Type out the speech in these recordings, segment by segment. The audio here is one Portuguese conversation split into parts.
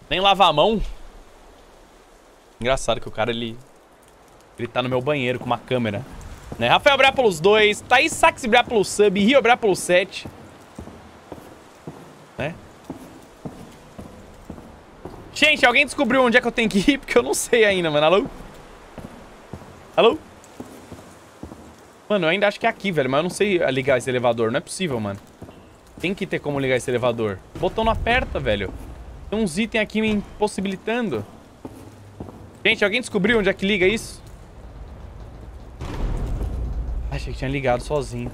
Nem lavar a mão. Engraçado que o cara, ele tá no meu banheiro com uma câmera. Né? Rafael Brá pelos 2. Thaís Sax Brá pelo sub. Rio Brá pelo 7. Né? Gente, alguém descobriu onde é que eu tenho que ir? Porque eu não sei ainda, mano. Alô? Alô? Mano, eu ainda acho que é aqui, velho. Mas eu não sei ligar esse elevador. Não é possível, mano. Tem que ter como ligar esse elevador. O botão não aperta, velho. Tem uns itens aqui me impossibilitando. Gente, alguém descobriu onde é que liga isso? Achei que tinha ligado sozinho.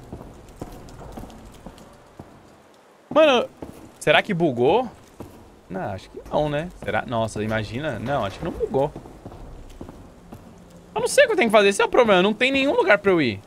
Mano, será que bugou? Não, acho que não, né? Será? Nossa, imagina. Não, acho que não bugou. Eu não sei o que eu tenho que fazer. Esse é o problema. Não tem nenhum lugar pra eu ir.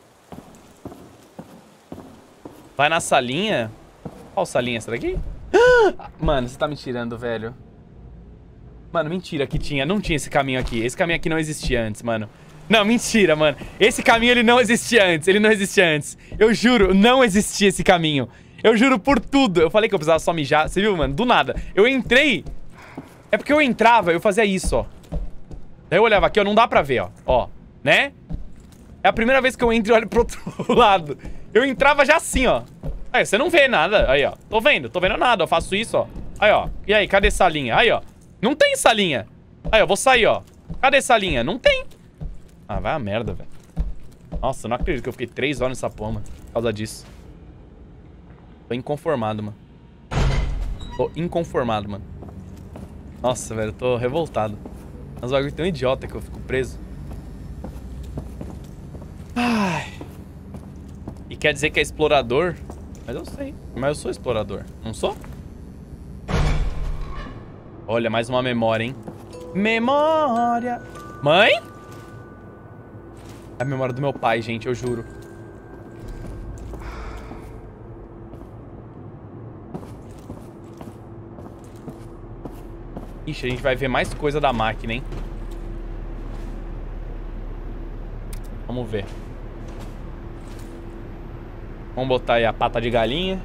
Vai na salinha. Qual salinha? Essa daqui? Mano, você tá me tirando, velho. Mano, mentira que tinha. Não tinha esse caminho aqui. Esse caminho aqui não existia antes, mano. Não, mentira, mano. Esse caminho, ele não existia antes. Ele não existia antes. Eu juro, não existia esse caminho. Eu juro por tudo. Eu falei que eu precisava só mijar. Você viu, mano? Do nada. Eu entrei. É porque eu entrava, eu fazia isso, ó. Daí eu olhava aqui, ó. Não dá pra ver, ó. Ó. Né? É a primeira vez que eu entro e olho pro outro lado. Eu entrava já assim, ó. Aí, você não vê nada. Aí, ó. Tô vendo nada. Eu faço isso, ó. Aí, ó. E aí, cadê essa linha? Aí, ó. Não tem essa linha. Aí, eu vou sair, ó. Cadê essa linha? Não tem. Ah, vai a merda, velho. Nossa, eu não acredito que eu fiquei 3 horas nessa porra, mano. Por causa disso. Tô inconformado, mano. Tô inconformado, mano. Nossa, velho, eu tô revoltado. Mas o bagulho tão idiota que eu fico preso. Ai. E quer dizer que é explorador? Mas eu sei. Mas eu sou explorador. Não sou? Olha, mais uma memória, hein? Memória. Mãe? É a memória do meu pai, gente, eu juro. Ixi, a gente vai ver mais coisa da máquina, hein? Vamos ver. Vamos botar aí a pata de galinha.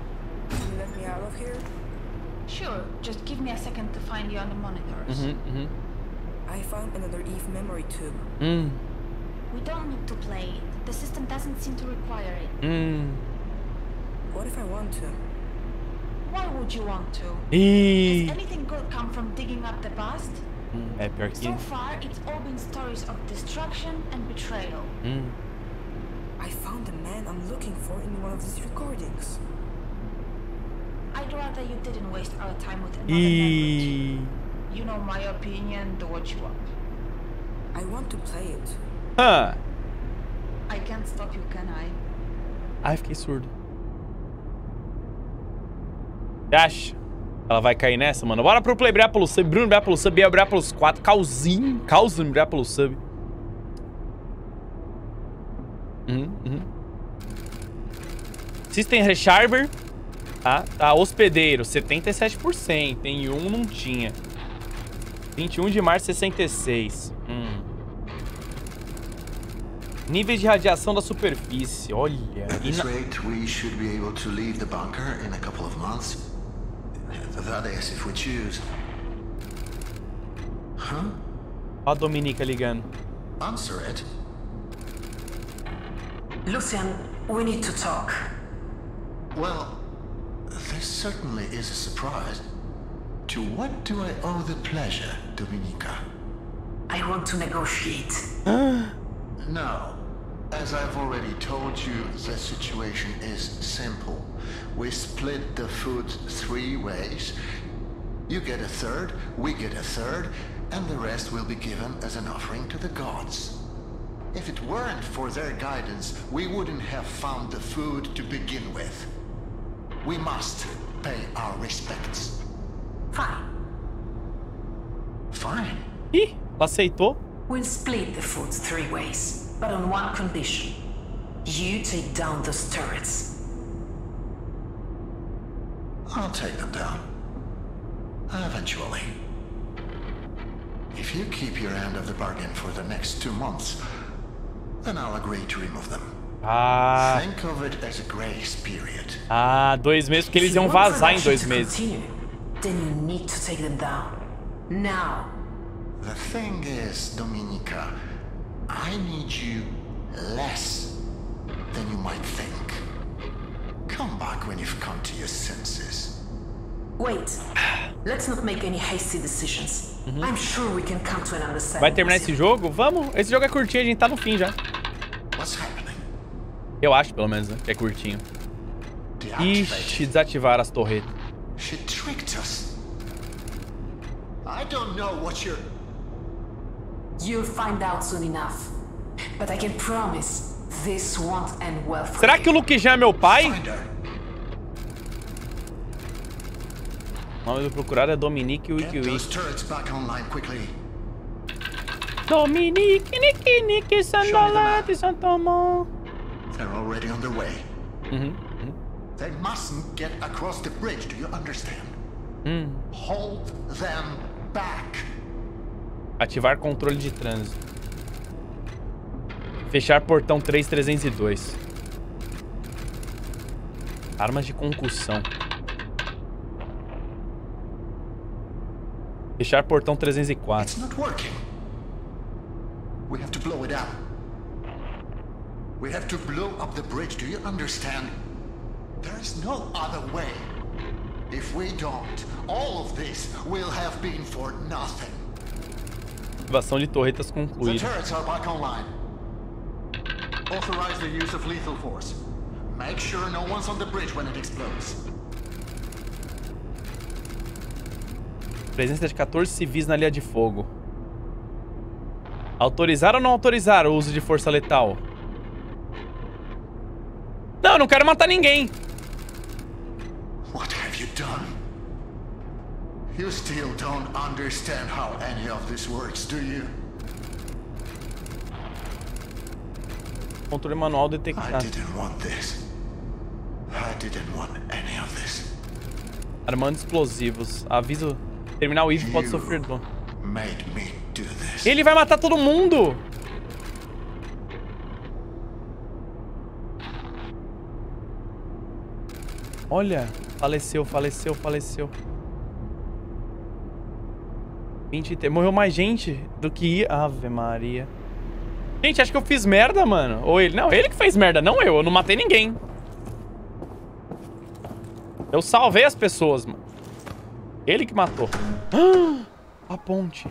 Sure, just give me a second to find you on the monitors. I found another Eve memory tube. We don't need to play it. The system doesn't seem to require it. What if I want to? Why would you want to? Ih. Has anything good come from digging up the past? É pior que... So far, it's all been stories of destruction and betrayal. I found the man I'm looking for in one of these recordings. I'd rather you didn't waste our time with another language. Ih. You know my opinion, do what you want. I want to play it. I can't stop you, can I? Ai, fiquei surdo. Você acha? Ela vai cair nessa, mano? Bora pro Play Brá pelo sub, Bruno Brá pelo sub, Biel Brá pelos 4, Calzinho Brá pelo sub. System Recharger. Tá, hospedeiro, 77%. Tem um, não tinha. 21 de março, 66. Níveis de radiação da superfície, olha. At this rate, we should be able to leave the bunker in a couple of months. That is, if we choose. Huh? Ó a Dominica ligando. Answer it. Lucian, we need to talk. Well, this certainly is a surprise. To what do I owe the pleasure, Dominica? I want to negotiate. No. As I've already told you, the situation is simple. We split the food 3 ways. You get a third, we get a third, and the rest will be given as an offering to the gods. If it weren't for their guidance, we wouldn't have found the food to begin with. We must pay our respects. Fine. Fine. Ih, ela aceitou? We'll split the food 3 ways, but on one condition. You take down those turrets. I'll take them down. Eventually. If you keep your end of the bargain for the next 2 months, then I'll agree to remove them. Think of it as a grace period. 2 meses, porque eles iam vazar em 2 meses. Then you need to take them down. Now. The thing is, Dominica, I need you less than you might think. Come back when you've come to your senses. Wait. Let's not make any hasty decisions. I'm sure we can come to an understanding. Vai terminar esse jogo? Vamos. Esse jogo é curtinho, a gente tá no fim já. What's happening? Eu acho, pelo menos, né? Que é curtinho. Ixi, desativar as torretas. She tricked us. I don't know what you're... You'll find out soon enough. But I can promise this won't end well for Será que o Luke Jean é meu pai? Find her. O nome do procurado é Dominique Get Wiki. those turrets back online quickly. Dominique, Nick, Sandolante, Santomon. They're already on their way. They mustn't get across the bridge, do you understand? Hold them back. Ativar controle de trânsito. Fechar portão 3302. Armas de concussão. Fechar portão 304. It's not working. We have to blow it out. We have to blow up the bridge, do you understand? There is no other way. If we don't, all of this will have been for nothing. Ativação de torretas The concluída. turrets are back online. Authorize the use of lethal force. Make sure no one's on the bridge when it explodes. Presença de 14 civis na linha de fogo. Autorizar ou não autorizar o uso de força letal? Não, eu não quero matar ninguém. What have you done? You still don't understand how any of this works, do you? Controle manual I detectado. didn't want this. I didn't want any of this. Armando explosivos. Aviso. Terminal IV pode sofrer dano. Made me do this. Ele vai matar todo mundo. Olha. Faleceu. 20... Morreu mais gente do que ia. Ave Maria. Gente, acho que eu fiz merda, mano. Ou ele. Não, ele que fez merda, não eu. Eu não matei ninguém. Eu salvei as pessoas, mano. Ele que matou. Ah, a ponte.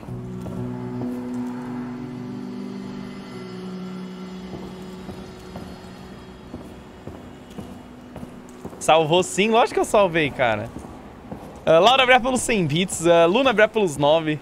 Salvou sim, lógico que eu salvei, cara. Laura Brea pelos 100 bits, Luna Brea pelos 9.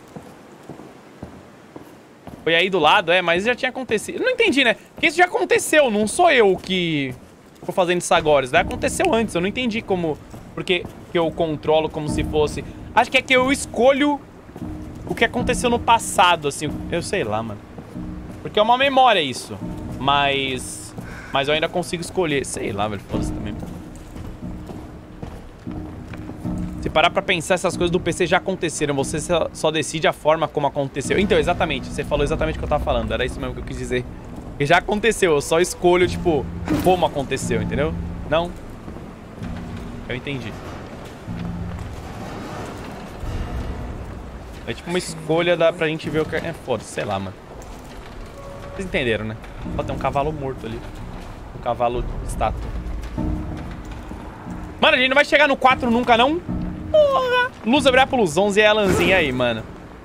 Foi aí do lado, mas já tinha acontecido. Eu não entendi, né? Porque isso já aconteceu, não sou eu que tô fazendo isso agora. Isso já aconteceu antes, eu não entendi como... Porque que eu controlo como se fosse... Acho que é que eu escolho o que aconteceu no passado, assim. Eu sei lá, mano. Porque é uma memória isso. Mas eu ainda consigo escolher. Sei lá, velho, foda-se também. Se parar pra pensar, essas coisas do PC já aconteceram. Você só decide a forma como aconteceu. Então, exatamente. Você falou exatamente o que eu tava falando. Era isso mesmo que eu quis dizer. Que já aconteceu. Eu só escolho, tipo, como aconteceu, entendeu? Não? Eu entendi. É tipo uma escolha pra gente ver o que... É foda, sei lá, mano. Vocês entenderam, né? Ó, tem um cavalo morto ali. Um cavalo estátua. Mano, a gente não vai chegar no 4 nunca, não? Porra! Luz abrir pelos 11 e a Alanzinha aí, mano.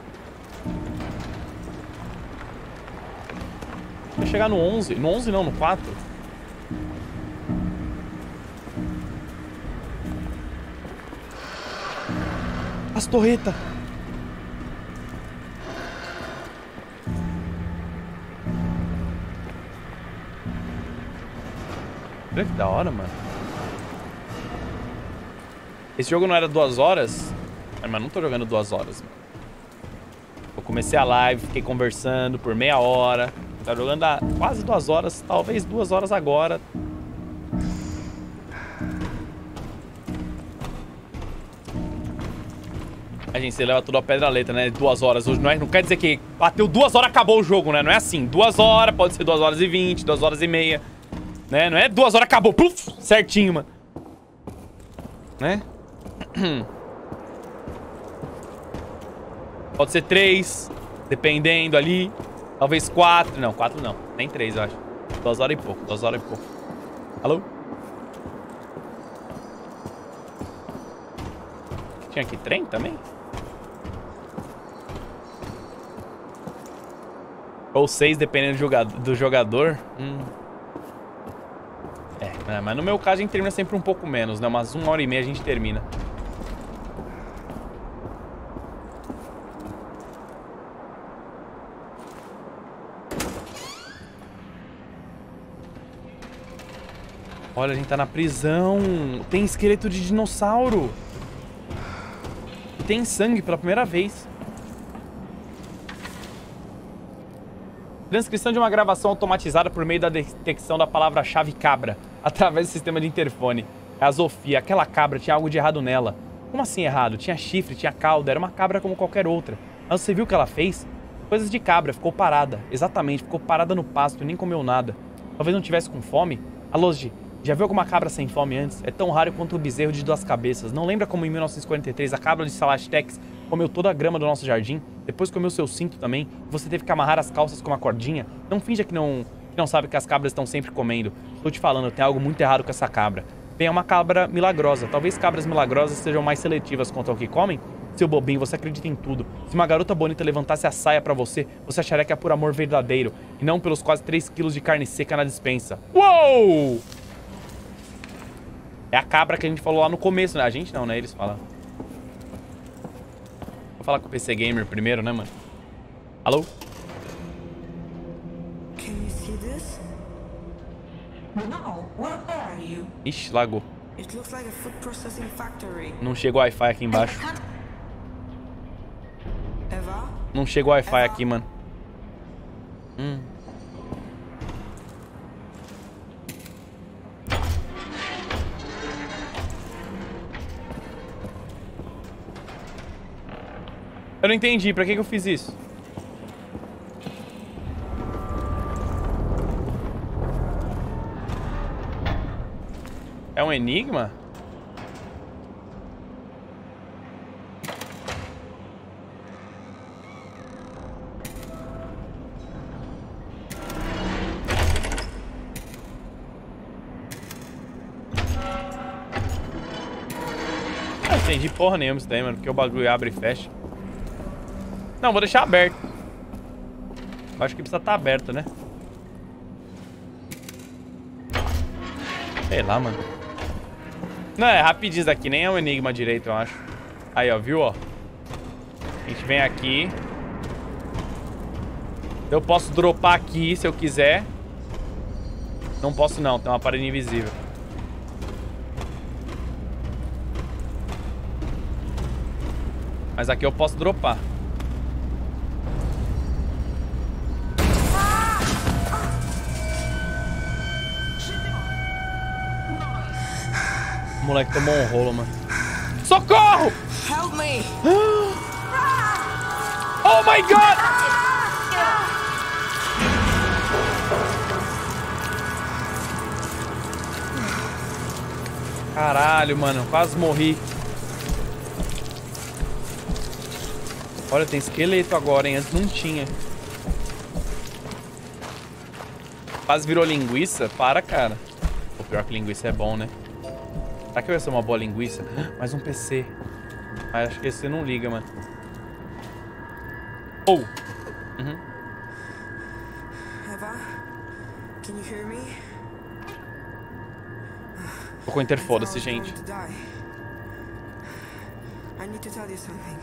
Vai chegar no 11. No 11 não, no 4. As torretas. Olha que da hora, mano. Esse jogo não era 2 horas? Mas não tô jogando 2 horas, mano. Eu comecei a live, fiquei conversando por meia hora. Tá jogando há quase 2 horas, talvez 2 horas agora. A gente, você leva tudo a pedra letra, né? 2 horas. Hoje não quer dizer que bateu 2 horas, acabou o jogo, né? Não é assim. 2 horas, pode ser 2 horas e 20, 2 horas e meia. Né? Não é 2 horas, acabou, puf, certinho, mano. Né? Pode ser 3, dependendo ali. Talvez 4. Não, 4 não. Nem 3, eu acho. 2 horas e pouco, 2 horas e pouco. Alô? Tinha aqui trem também? Ou 6, dependendo do jogador. Mas no meu caso a gente termina sempre um pouco menos, né? Umas 1 hora e meia a gente termina. Olha, a gente tá na prisão. Tem esqueleto de dinossauro. Tem sangue pela primeira vez. Transcrição de uma gravação automatizada por meio da detecção da palavra-chave cabra, através do sistema de interfone. É a Zofia. Aquela cabra tinha algo de errado nela. Como assim errado? Tinha chifre, tinha cauda, era uma cabra como qualquer outra. Mas você viu o que ela fez? Coisas de cabra, ficou parada. Exatamente, ficou parada no pasto e nem comeu nada. Talvez não tivesse com fome? Alôji, já viu alguma cabra sem fome antes? É tão raro quanto o bezerro de 2 cabeças. Não lembra como em 1943 a cabra de Salastex comeu toda a grama do nosso jardim? Depois comeu seu cinto também? Você teve que amarrar as calças com uma cordinha? Não finja que não sabe que as cabras estão sempre comendo. Estou te falando, tem algo muito errado com essa cabra. Bem, é uma cabra milagrosa. Talvez cabras milagrosas sejam mais seletivas quanto ao que comem? Seu bobinho, você acredita em tudo. Se uma garota bonita levantasse a saia pra você, você acharia que é por amor verdadeiro, e não pelos quase 3 quilos de carne seca na despensa. Uou! É a cabra que a gente falou lá no começo, né? A gente não, né? Eles falam. Vou falar com o PC Gamer primeiro, né, mano? Alô? Can you see this? No, where are you? Ixi, lagou. It looks like a food processing factory. Não chegou Wi-Fi aqui embaixo. Eva? Não chegou Wi-Fi aqui, mano. Eu não entendi, pra que eu fiz isso? É um enigma? Não entendi porra nenhuma isso daí, mano, porque o bagulho abre e fecha. Não, vou deixar aberto. Acho que precisa estar aberto, né? Sei lá, mano. Não, é rapidinho isso daqui. Nem é um enigma direito, eu acho. Aí, ó. Viu, ó? A gente vem aqui. Eu posso dropar aqui se eu quiser. Não posso não. Tem uma parede invisível. Mas aqui eu posso dropar. O moleque tomou um rolo, mano. Socorro! Help me! Oh my god! Caralho, mano. Quase morri. Olha, tem esqueleto agora, hein? Antes não tinha. Quase virou linguiça? Para, cara. O pior que linguiça é bom, né? Será que vai ser uma boa linguiça? Mais um PC. Mas acho que esse não liga, mano. Oh! Eva? Can you hear me? Tô com interfoda-se, gente. I need to tell you something.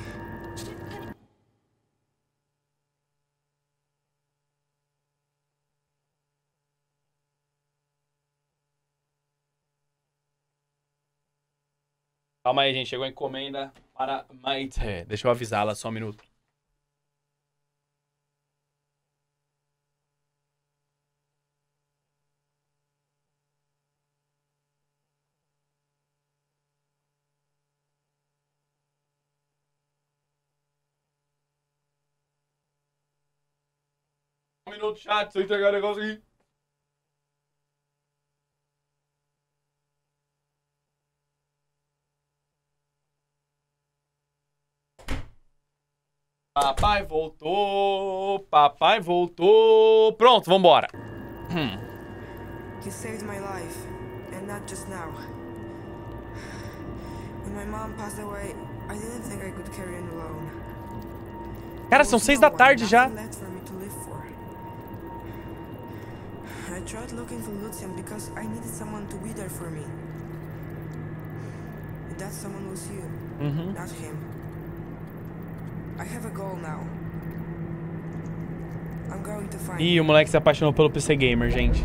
Calma aí, gente. Chegou a encomenda para Maite. Deixa eu avisá-la só um minuto. Um minuto, chat. Se eu entregar o negócio aqui. Papai voltou. Papai voltou. Pronto, vambora. You saved my life, and not just now. When my mom passed away, I didn't think I could carry on alone. Cara, são 6 da tarde já. Left for me to live for. I tried looking for Lucian because I needed someone to be there for me. That someone was you, not him. I have a goal now. I'm going to find. Ih, o moleque se apaixonou pelo PC Gamer, gente.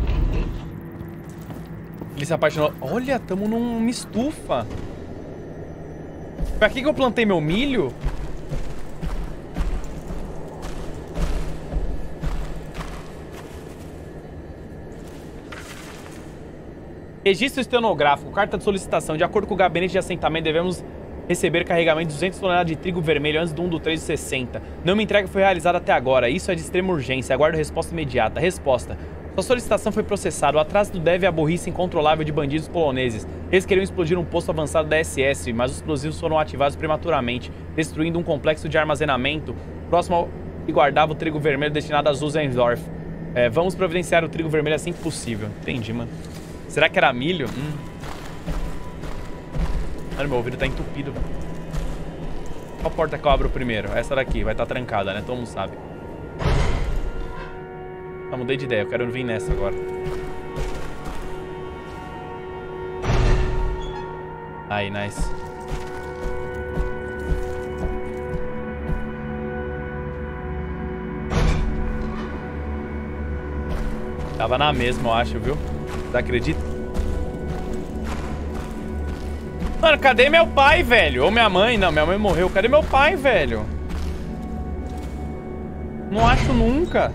Ele se apaixonou. Olha, tamo numa estufa. Foi aqui que eu plantei meu milho? Registro estenográfico, carta de solicitação. De acordo com o gabinete de assentamento, devemos receber carregamento de 200 toneladas de trigo vermelho antes do 1/3/60. Nenhuma entrega foi realizada até agora. Isso é de extrema urgência. Aguardo resposta imediata. Resposta. Sua solicitação foi processada. O atraso do deve é a burrice incontrolável de bandidos poloneses. Eles queriam explodir um posto avançado da SS, mas os explosivos foram ativados prematuramente, destruindo um complexo de armazenamento próximo ao que guardava o trigo vermelho destinado a Zuzendorf. Vamos providenciar o trigo vermelho assim que possível. Entendi, mano. Será que era milho? Mano, meu ouvido tá entupido. Qual porta que eu abro primeiro? Essa daqui, vai estar trancada, né? Todo mundo sabe. Ah, mudei de ideia, eu quero vir nessa agora. Aí, nice. Tava na mesma, eu acho, viu? Você acredita? Mano, cadê meu pai, velho? Ou minha mãe? Não, minha mãe morreu. Cadê meu pai, velho? Não acho nunca.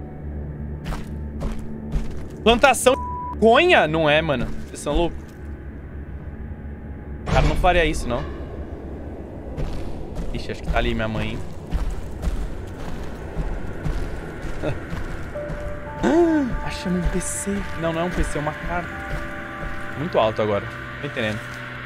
Plantação de conha? Não é, mano. Vocês são loucos. O cara não faria isso, não. Ixi, acho que tá ali minha mãe, hein? Achamos um PC. Não, não é um PC, é uma carta. Muito alto agora. Tô entendendo.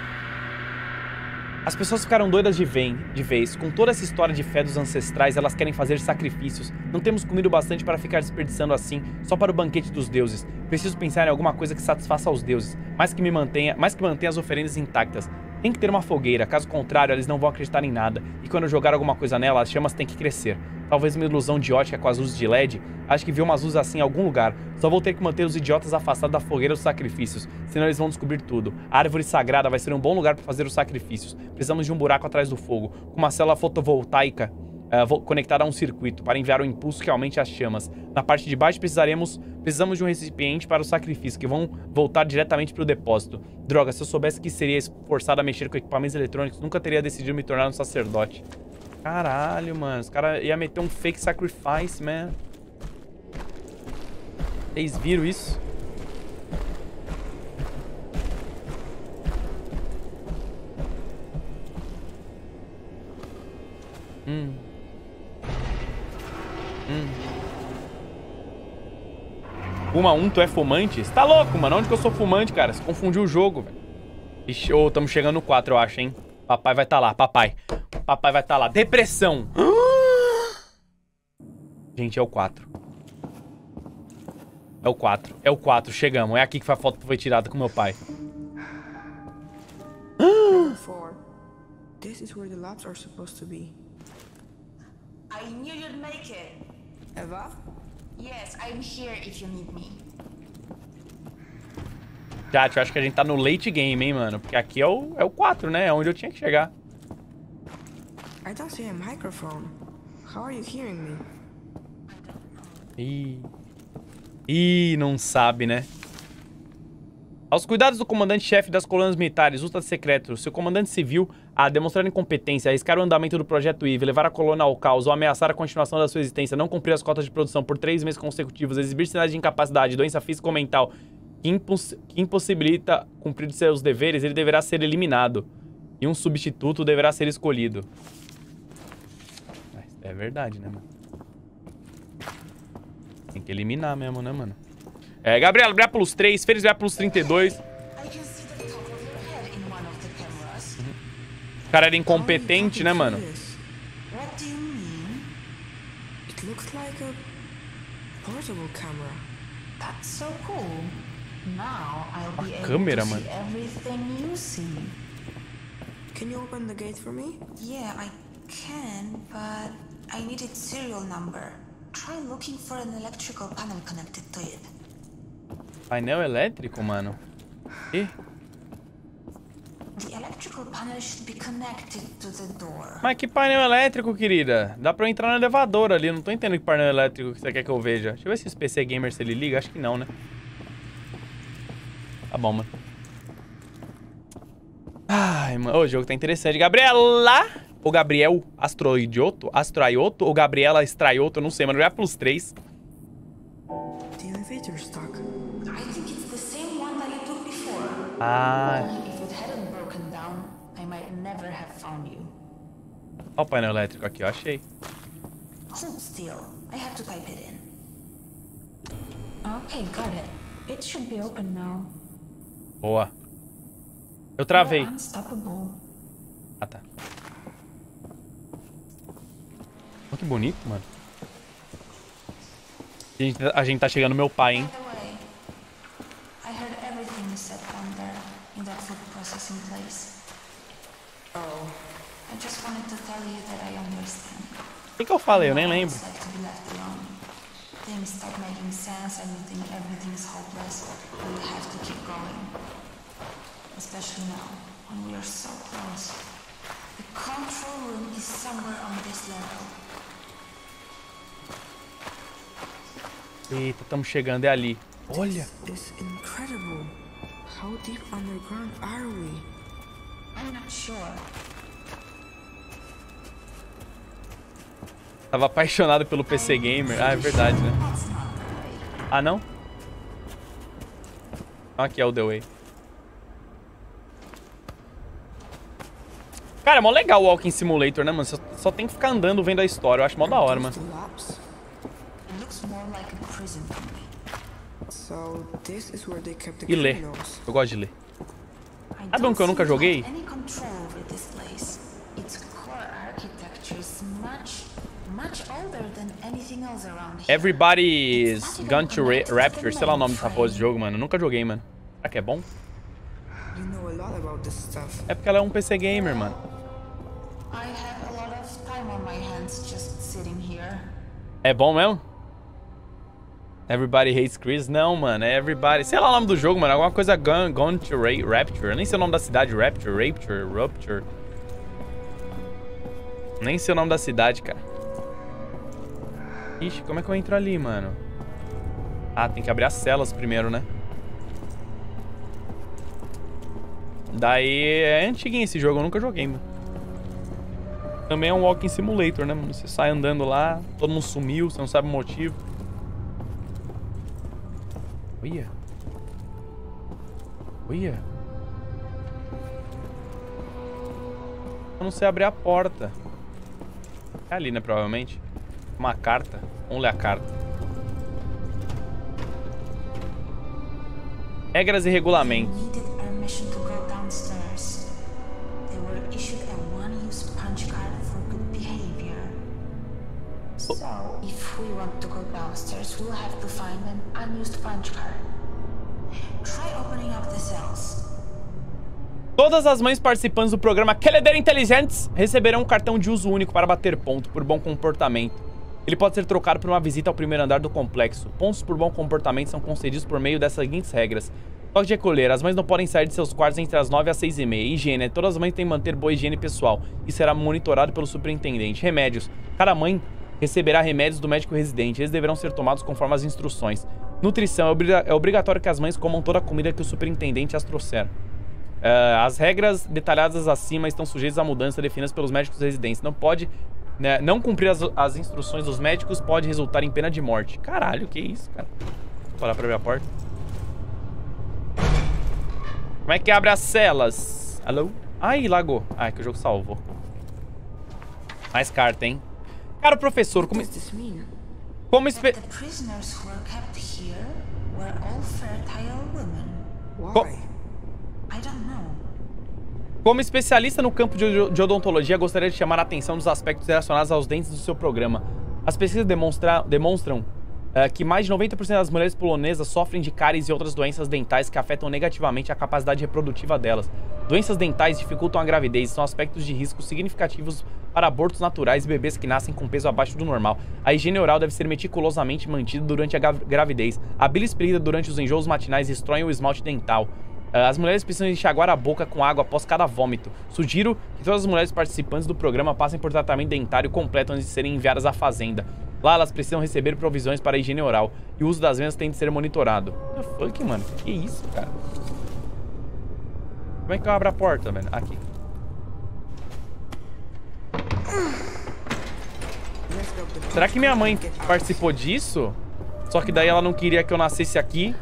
As pessoas ficaram doidas de vez. Com toda essa história de fé dos ancestrais, elas querem fazer sacrifícios. Não temos comido bastante para ficar desperdiçando assim, só para o banquete dos deuses. Preciso pensar em alguma coisa que satisfaça aos deuses, mas que mantenha as oferendas intactas. Tem que ter uma fogueira, caso contrário, eles não vão acreditar em nada. E quando eu jogar alguma coisa nela, as chamas têm que crescer. Talvez uma ilusão de ótica com as luzes de LED. Acho que vi umas luzes assim em algum lugar. Só vou ter que manter os idiotas afastados da fogueira dos sacrifícios. Senão eles vão descobrir tudo. A árvore sagrada vai ser um bom lugar para fazer os sacrifícios. Precisamos de um buraco atrás do fogo, com uma célula fotovoltaica conectada a um circuito, para enviar um impulso que aumente as chamas. Na parte de baixo precisamos de um recipiente para o sacrifício, que vão voltar diretamente para o depósito. Droga, se eu soubesse que seria forçado a mexer com equipamentos eletrônicos, nunca teria decidido me tornar um sacerdote. Caralho, mano. Os caras iam meter um fake sacrifice, man. Vocês viram isso? Tu é fumante? Você tá louco, mano? Onde que eu sou fumante, cara? Você confundiu o jogo, velho. Ixi, ô, tamo chegando no 4, eu acho, hein? Papai vai tá lá, papai. Papai vai tá lá. Depressão. Gente, é o 4. É o 4. É o 4, chegamos. É aqui que a foto foi tirada com meu pai. This is where the labs are supposed to be. I knew you'd make it. Eva? Yes, I'm here if you need me. Chat, eu acho que a gente tá no late game, hein, mano? Porque aqui é o 4, né? É onde eu tinha que chegar. I don't see a microphone. How are you hearing me? Ih, não sabe, né? Aos cuidados do comandante-chefe das colônias militares, ultra secreto, seu comandante civil, a demonstrar incompetência, arriscar o andamento do projeto IVE, levar a colônia ao caos ou ameaçar a continuação da sua existência, não cumprir as cotas de produção por 3 meses consecutivos, exibir sinais de incapacidade, doença física ou mental que impossibilita cumprir seus deveres, ele deverá ser eliminado. E um substituto deverá ser escolhido. É verdade, né, mano? Tem que eliminar mesmo, né, mano? Gabriela, BA plus 3, Feliz BA plus 32. O cara era incompetente, né, mano? What do you mean? It looks like a portable camera. That's so cool. Now I'll be able câmera, to mano. see everything you see. Can you open the gate for me? Yeah, I can, but I need its serial number. Try looking for an electrical panel connected to it. Painel elétrico, mano. Ih, The electrical panel should be connected to the door. mas que painel elétrico, querida? Dá pra eu entrar no elevador ali. Não tô entendendo que painel elétrico que você quer que eu veja. Deixa eu ver se esse PC Gamer se ele liga. Acho que não, né? Tá bom, mano. Ai, mano. Ô, o jogo tá interessante. Gabriela! Ou Gabriel Astroidioto? Astroioto? Ou Gabriela Estraioto? Eu não sei, mano. Já é plus 3. The elevator's stuck. I think it's the same one that you took before. Ah. If it hadn't broken down, I might never have found you. Olha o painel elétrico aqui, eu achei. Hold still. I have to type it in. Okay, got it. It should be open now. Boa. Eu travei. You're unstoppable. Ah, tá. Olha que bonito, mano. A gente tá chegando no meu pai, hein? By the way, I heard everything you said down there in that food processing place. Oh, I just wanted to tell you that I understand. O que eu falei? Eu nem lembro. It's like to be left alone. Things start making sense and you think everything's hopeless, but you have to keep going. Especially now, when we are so close. The control room is somewhere on this level. Eita, estamos chegando, é ali. Olha. this is incredible. How deep underground are we? I'm not sure. Tava apaixonado pelo PC Gamer. Ah, é verdade, né? That's not the way. Ah, não? Aqui é o The Way. Cara, é mó legal o Walking Simulator, né, mano? Você só tem que ficar andando vendo a história. Eu acho mó da hora, mano. The labs. It looks more like a prison to me. So this is where they kept the E ler. criminals. Eu gosto de ler. I Sabe um que eu nunca don't joguei? have any control over this place. Its core architecture is much older than anything else around here. Everybody's Gone to Rapture. Sei lá o nome dessa porra desse jogo, mano. Eu nunca joguei, mano. Será que é bom? You know a lot about this stuff. É porque ela é um PC Gamer, mano. I have a lot of time on my hands just sitting here. É bom mesmo? Everybody Hates Chris? Não, mano. É Everybody... Sei lá o nome do jogo, mano. Alguma coisa Gone to Rapture. Eu nem sei o nome da cidade. Rupture. Nem sei o nome da cidade, cara. Ixi, como é que eu entro ali, mano? Ah, tem que abrir as celas primeiro, né? Daí é antiguinho esse jogo, eu nunca joguei, mano. Também é um Walking Simulator, né, mano? Você sai andando lá, todo mundo sumiu, você não sabe o motivo. Olha. Olha. Eu não sei abrir a porta. É ali, né, provavelmente. Uma carta. Vamos ler a carta. Regras e regulamentos. Needed permission to go downstairs. They were issued a one-use punch card for good behavior. So, if we want to go downstairs, we'll have to find an unused punch card. Try opening up the cells. Todas as mães participantes do programa Keleder Inteligentes receberão um cartão de uso único para bater ponto por bom comportamento. Ele pode ser trocado por uma visita ao primeiro andar do complexo. Pontos por bom comportamento são concedidos por meio dessas seguintes regras. Toque de recolher. As mães não podem sair de seus quartos entre as 9 às 6h30. Higiene. Todas as mães têm que manter boa higiene pessoal e será monitorado pelo superintendente. Remédios. Cada mãe receberá remédios do médico residente. Eles deverão ser tomados conforme as instruções. Nutrição. É obrigatório que as mães comam toda a comida que o superintendente as trouxer. As regras detalhadas acima estão sujeitas a mudança definidas pelos médicos residentes. Não cumprir as instruções dos médicos pode resultar em pena de morte. Caralho, que isso, cara? Vou parar pra abrir a porta. Como é que abre as celas? Alô? Ai, lagou. Ah, é que o jogo salvou. Mais carta, hein? Cara, professor, como... What does this mean? The prisoners who were kept here were all fertile women. Why? I don't know. Como especialista no campo de odontologia, gostaria de chamar a atenção dos aspectos relacionados aos dentes do seu programa. As pesquisas demonstram que mais de 90% das mulheres polonesas sofrem de cáries e outras doenças dentais que afetam negativamente a capacidade reprodutiva delas. Doenças dentais dificultam a gravidez e são aspectos de risco significativos para abortos naturais e bebês que nascem com peso abaixo do normal. A higiene oral deve ser meticulosamente mantida durante a gravidez. A bile expelida durante os enjoos matinais destrói o esmalte dental. As mulheres precisam enxaguar a boca com água após cada vômito. Sugiro que todas as mulheres participantes do programa passem por tratamento dentário completo antes de serem enviadas à fazenda. Lá elas precisam receber provisões para a higiene oral e o uso das vendas tem de ser monitorado. What the fuck, mano? Que isso, cara? Como é que eu abro a porta, velho? Aqui. Será que minha mãe participou disso? Só que daí ela não queria que eu nascesse aqui.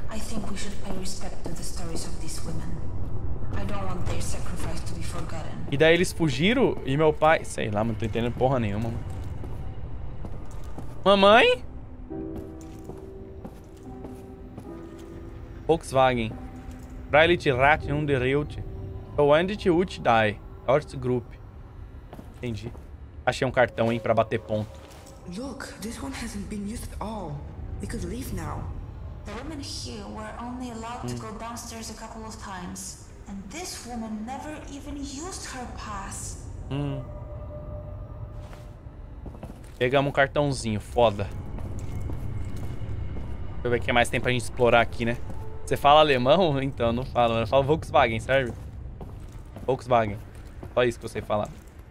E daí eles fugiram e meu pai... Sei lá, mano, não tô entendendo porra nenhuma, mano. Mamãe? Volkswagen. Freilich Rat der Hilt. Verwendet Ut die. Ortsgrupp. Entendi. Achei um cartão, hein, pra bater ponto. Look, this one hasn't been used at all. We could leave now. The women here were only allowed to go downstairs a couple of times. And this woman never even used her pass. Pegamos um cartãozinho, foda. Deixa eu ver o que mais tem pra gente explorar aqui, né? Você fala alemão? Então, não falo. Eu falo Volkswagen, serve? Volkswagen. Só isso que eu sei falar.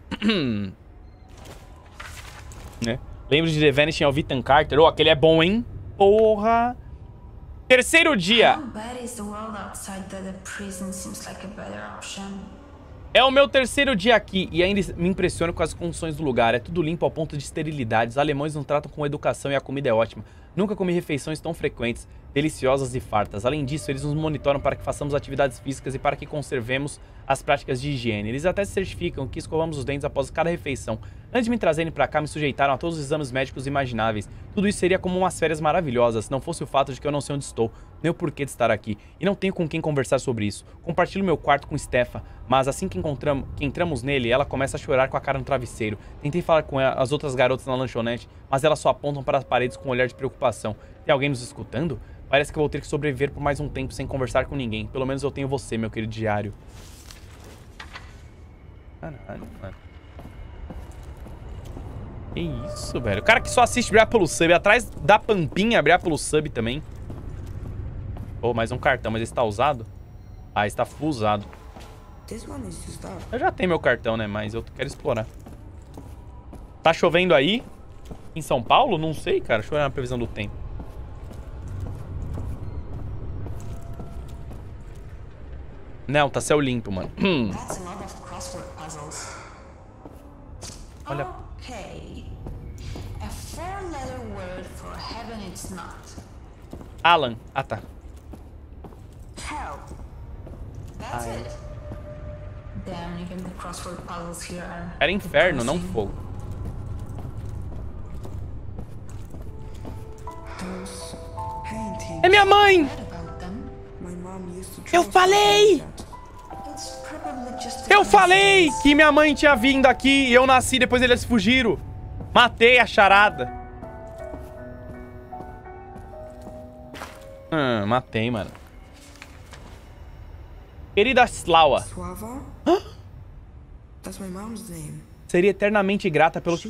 Né? Lembro de The Vanishing of Ethan Carter. Oh, aquele é bom, hein? Porra! Terceiro dia. É o meu terceiro dia aqui e ainda me impressiono com as condições do lugar. É tudo limpo ao ponto de esterilidade. Os alemães não tratam com educação e a comida é ótima. Nunca comi refeições tão frequentes, deliciosas e fartas. Além disso, eles nos monitoram para que façamos atividades físicas e para que conservemos as práticas de higiene. Eles até se certificam que escovamos os dentes após cada refeição. Antes de me trazerem para cá, me sujeitaram a todos os exames médicos imagináveis. Tudo isso seria como umas férias maravilhosas, se não fosse o fato de que eu não sei onde estou, nem o porquê de estar aqui. E não tenho com quem conversar sobre isso. Compartilho meu quarto com Stefa, mas assim que entramos nele, ela começa a chorar com a cara no travesseiro. Tentei falar com as outras garotas na lanchonete, mas elas só apontam para as paredes com um olhar de preocupação. Tem alguém nos escutando? Parece que eu vou ter que sobreviver por mais um tempo sem conversar com ninguém. Pelo menos eu tenho você, meu querido diário. Caralho, mano. Que isso, velho. O cara que só assiste Briar pelo Sub. Atrás da Pampinha, Briar pelo Sub também. Oh, mais um cartão. Mas esse tá usado? Ah, esse tá full usado. Eu já tenho meu cartão, né? Mas eu quero explorar. Tá chovendo aí? Em São Paulo? Não sei, cara. Deixa eu olhar na previsão do tempo. Não, tá céu limpo, mano. Olha. Alan. Ah, tá. Era inferno, não fogo. É minha mãe! Eu falei! Eu falei que minha mãe tinha vindo aqui e eu nasci, depois eles fugiram. Matei a charada. Matei, mano. Querida Slawa. Seria eternamente grata pelo...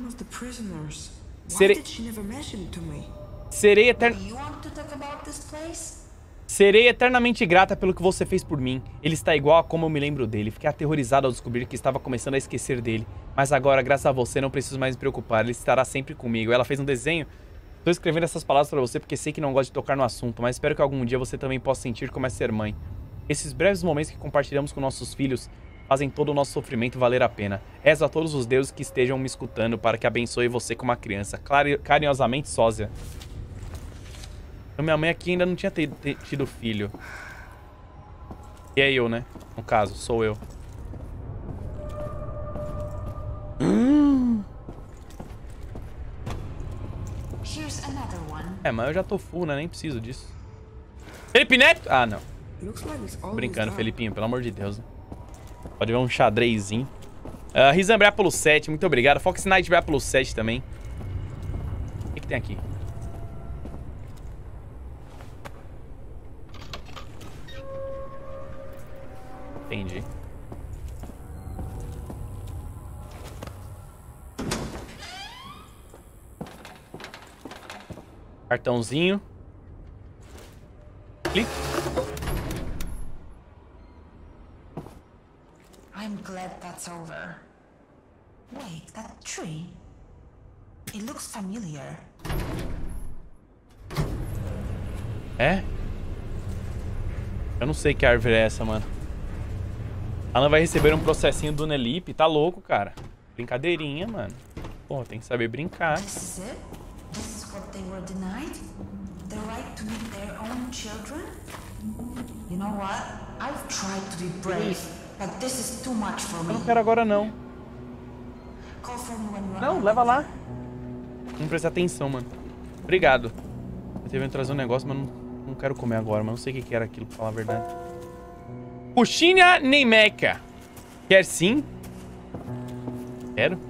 Serei eternamente grata pelo que você fez por mim. Ele está igual a como eu me lembro dele. Fiquei aterrorizado ao descobrir que estava começando a esquecer dele. Mas agora, graças a você, não preciso mais me preocupar. Ele estará sempre comigo. Ela fez um desenho. Estou escrevendo essas palavras para você porque sei que não gosta de tocar no assunto, mas espero que algum dia você também possa sentir como é ser mãe. Esses breves momentos que compartilhamos com nossos filhos fazem todo o nosso sofrimento valer a pena. Rezo a todos os deuses que estejam me escutando para que abençoe você como uma criança. Carinhosamente, Sósia. Então, minha mãe aqui ainda não tinha tido filho. E é eu, né? No caso, sou eu. É, mas eu já tô full, né? Nem preciso disso. Felipe Neto? Ah, não. Tô brincando, Felipinho, pelo amor de Deus. Né? Pode ver um xadrezinho. Rizan Brea pelo 7, muito obrigado. Fox Knight Brea pelo 7 também. que tem aqui? Entendi. Cartãozinho. Clique. I'm glad that's over. Wait, that tree. It looks familiar. É? Eu não sei que árvore é essa, mano. Alan vai receber um processinho do Nelip. Tá louco, cara. Brincadeirinha, mano. Pô, tem que saber brincar. This is it? This is what they were denied? The right to meet their own children? You know what? I've tried to be brave, but this is too much for me. Eu não quero agora, não. Call for me when you are Não, ready. leva lá. Vamos prestar atenção, mano. Obrigado. Eu teve que trazer um negócio, mas não quero comer agora. Mas não sei o que era aquilo, pra falar a verdade. Puxinha Neymeca. Quer sim? Quero.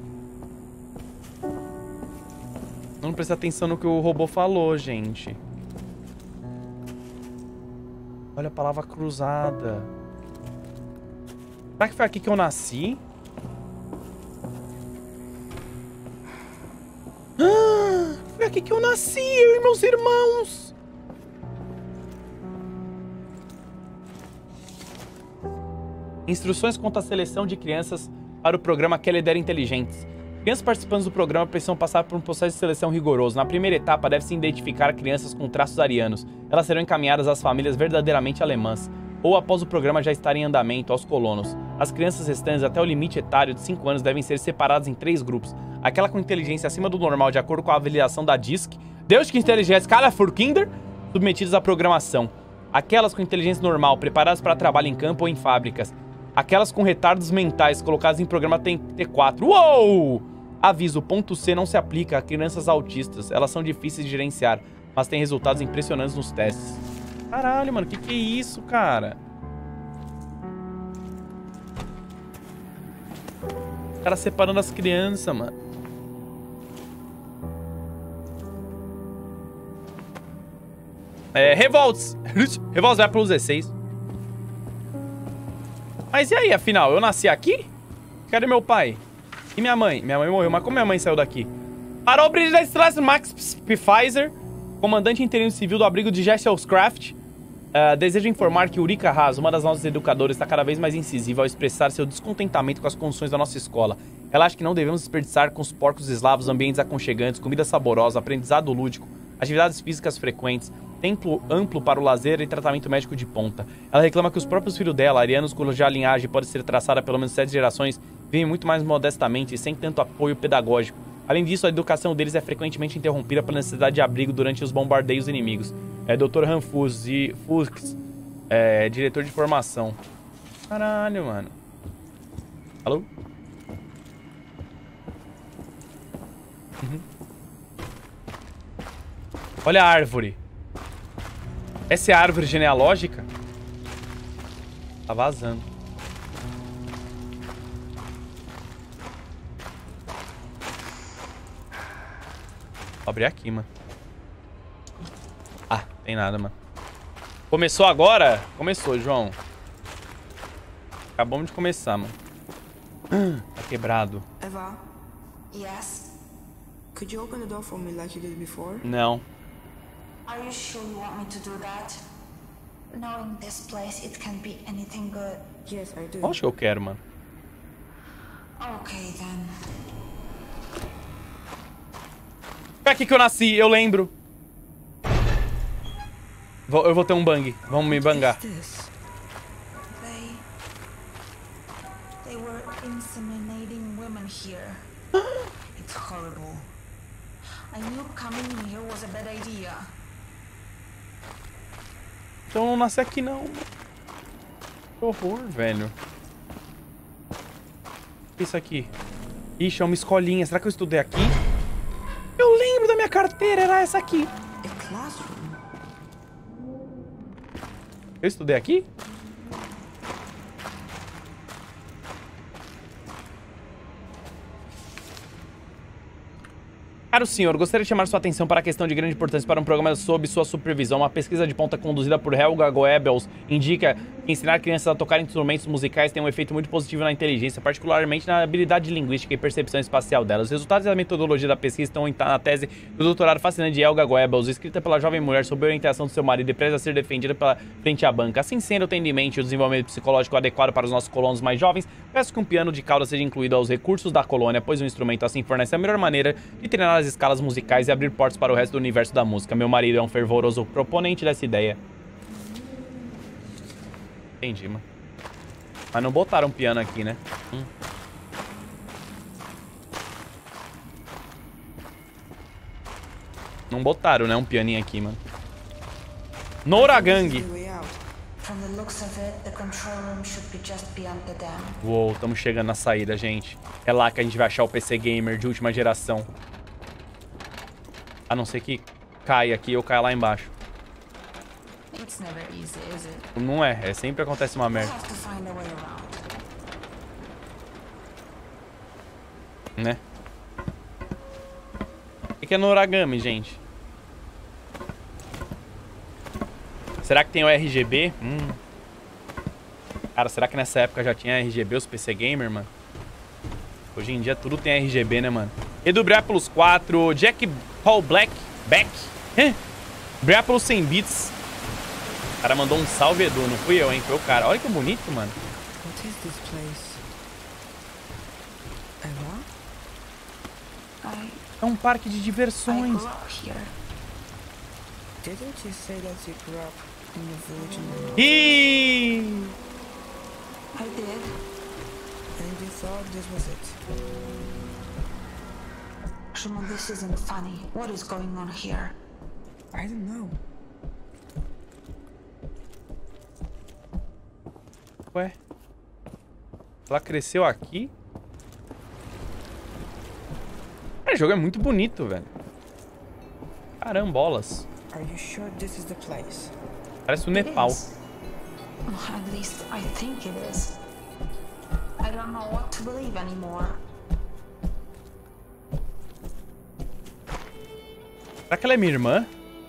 Não prestar atenção no que o robô falou, gente. Olha a palavra cruzada. Será que foi aqui que eu nasci? Ah, foi aqui que eu nasci, eu e meus irmãos. Instruções quanto à seleção de crianças para o programa Kelly Inteligentes. Crianças participantes do programa precisam passar por um processo de seleção rigoroso. Na primeira etapa, deve-se identificar crianças com traços arianos. Elas serão encaminhadas às famílias verdadeiramente alemãs, ou após o programa já estar em andamento, aos colonos. As crianças restantes, até o limite etário de 5 anos, devem ser separadas em 3 grupos. Aquela com inteligência acima do normal, de acordo com a avaliação da DISC, Deus que inteligência Kala für Kinder, submetidas à programação. Aquelas com inteligência normal, preparadas para trabalho em campo ou em fábricas. Aquelas com retardos mentais, colocadas em programa T4. Uou! Aviso, ponto C não se aplica a crianças autistas. Elas são difíceis de gerenciar, mas têm resultados impressionantes nos testes. Caralho, mano, que é isso, cara? O cara separando as crianças, mano. Revolts. Revolts vai pro 16. Mas e aí, afinal? Eu nasci aqui? Cadê meu pai? E minha mãe? Minha mãe morreu, mas como minha mãe saiu daqui? Para o brilho da Strasse Max Pfizer, comandante interino civil do abrigo de Jesselscraft, desejo informar que Ulrika Haas, uma das nossas educadoras, está cada vez mais incisiva ao expressar seu descontentamento com as condições da nossa escola. Ela acha que não devemos desperdiçar com os porcos eslavos ambientes aconchegantes, comida saborosa, aprendizado lúdico, atividades físicas frequentes, tempo amplo para o lazer e tratamento médico de ponta. Ela reclama que os próprios filhos dela, arianos cuja linhagem pode ser traçada há pelo menos 7 gerações, vivem muito mais modestamente e sem tanto apoio pedagógico. Além disso, a educação deles é frequentemente interrompida pela necessidade de abrigo durante os bombardeios inimigos. Dr. Han Fuchs, diretor de formação. Caralho, mano. Alô? Uhum. Olha a árvore. Essa é a árvore genealógica? Tá vazando. Vou abrir aqui, mano. Ah, tem nada, mano. Começou agora? Começou, João. Acabamos de começar, mano. Tá quebrado. Eva, Yes? could you open the door for me like you did before? Não. Are you sure you want me to do that? Knowing this place, it can be anything good. Yes, I do. Lógico que eu quero, mano. Okay, then. Foi aqui que eu nasci, eu lembro. Eu vou ter um bang. Vamos me bangar. What's this? They were inseminating women here. It's horrible. I knew coming in here was a bad idea. Então eu não nasci aqui, não. Que horror, velho. O que é isso aqui? Ixi, é uma escolinha. Será que eu estudei aqui? Eu lembro da minha carteira, era essa aqui. A classroom. Eu estudei aqui? Caro senhor, gostaria de chamar sua atenção para a questão de grande importância para um programa sob sua supervisão. Uma pesquisa de ponta conduzida por Helga Goebbels indica que ensinar crianças a tocar instrumentos musicais tem um efeito muito positivo na inteligência, particularmente na habilidade linguística e percepção espacial delas. Os resultados da metodologia da pesquisa estão na tese do doutorado fascinante de Helga Goebbels, escrita pela jovem mulher sob a orientação do seu marido e presa a ser defendida pela frente à banca. Assim sendo, tendo em mente o desenvolvimento psicológico adequado para os nossos colonos mais jovens, peço que um piano de cauda seja incluído aos recursos da colônia, pois um instrumento assim fornece a melhor maneira de treinar as escalas musicais e abrir portas para o resto do universo da música. Meu marido é um fervoroso proponente dessa ideia. Entendi, mano. Mas não botaram piano aqui, né? Não botaram, né? Um pianinho aqui, mano. Noragang. From the looks of it, the control room should be just beyond the dam. Uou, estamos chegando na saída, gente. É lá que a gente vai achar o PC Gamer de última geração. A não ser que caia aqui ou caia lá embaixo. It's never easy, is it? Não é, sempre acontece uma We'll merda, have to find a way around. né? O que é Noragami, gente? Será que tem o RGB? Cara, será que nessa época já tinha RGB os PC Gamer, mano? Hoje em dia tudo tem RGB, né, mano? Edu Briapolos 4, Jack Paul Beck. Briapolos 100 bits. O cara mandou um salve, Edu, não fui eu, hein? Foi o cara. Olha que bonito, mano. What is this place? Eva? É um parque de I diversões. grew up here. Didn't you say that you grew up in the village in the north? Ih! I did. And you thought this was it? Shimon, this isn't funny. What is going on here? I don't know. Ué? Ela cresceu aqui? O jogo é muito bonito, velho. Carambolas. Are you sure this is the place? Parece o Nepal. It is. At least I think it is. I don't know what to believe anymore. Será que ela é minha irmã?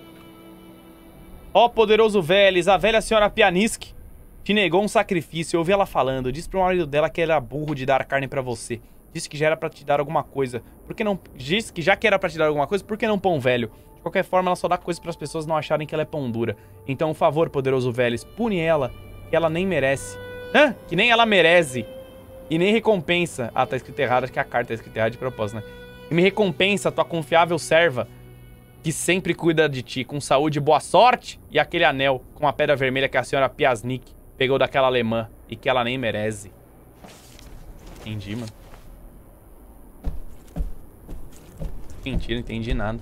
Ó, poderoso Vélez, a velha senhora Pianisk te negou um sacrifício. Eu ouvi ela falando. Disse pro marido dela que era burro de dar carne pra você. Disse que já era pra te dar alguma coisa. Por que não... Disse que já que era pra te dar alguma coisa, por que não pão velho? De qualquer forma, ela só dá coisas pras pessoas não acharem que ela é pão dura. Então, por favor, poderoso Vélez, pune ela, que ela nem merece. Hã? Que nem ela merece. E nem recompensa. Ah, tá escrito errado. Acho que a carta tá escrita errada de propósito, né? E me recompensa, tua confiável serva, que sempre cuida de ti, com saúde e boa sorte, e aquele anel com a pedra vermelha que a senhora Piasnik pegou daquela alemã e que ela nem merece. Entendi, mano. Mentira, não entendi nada.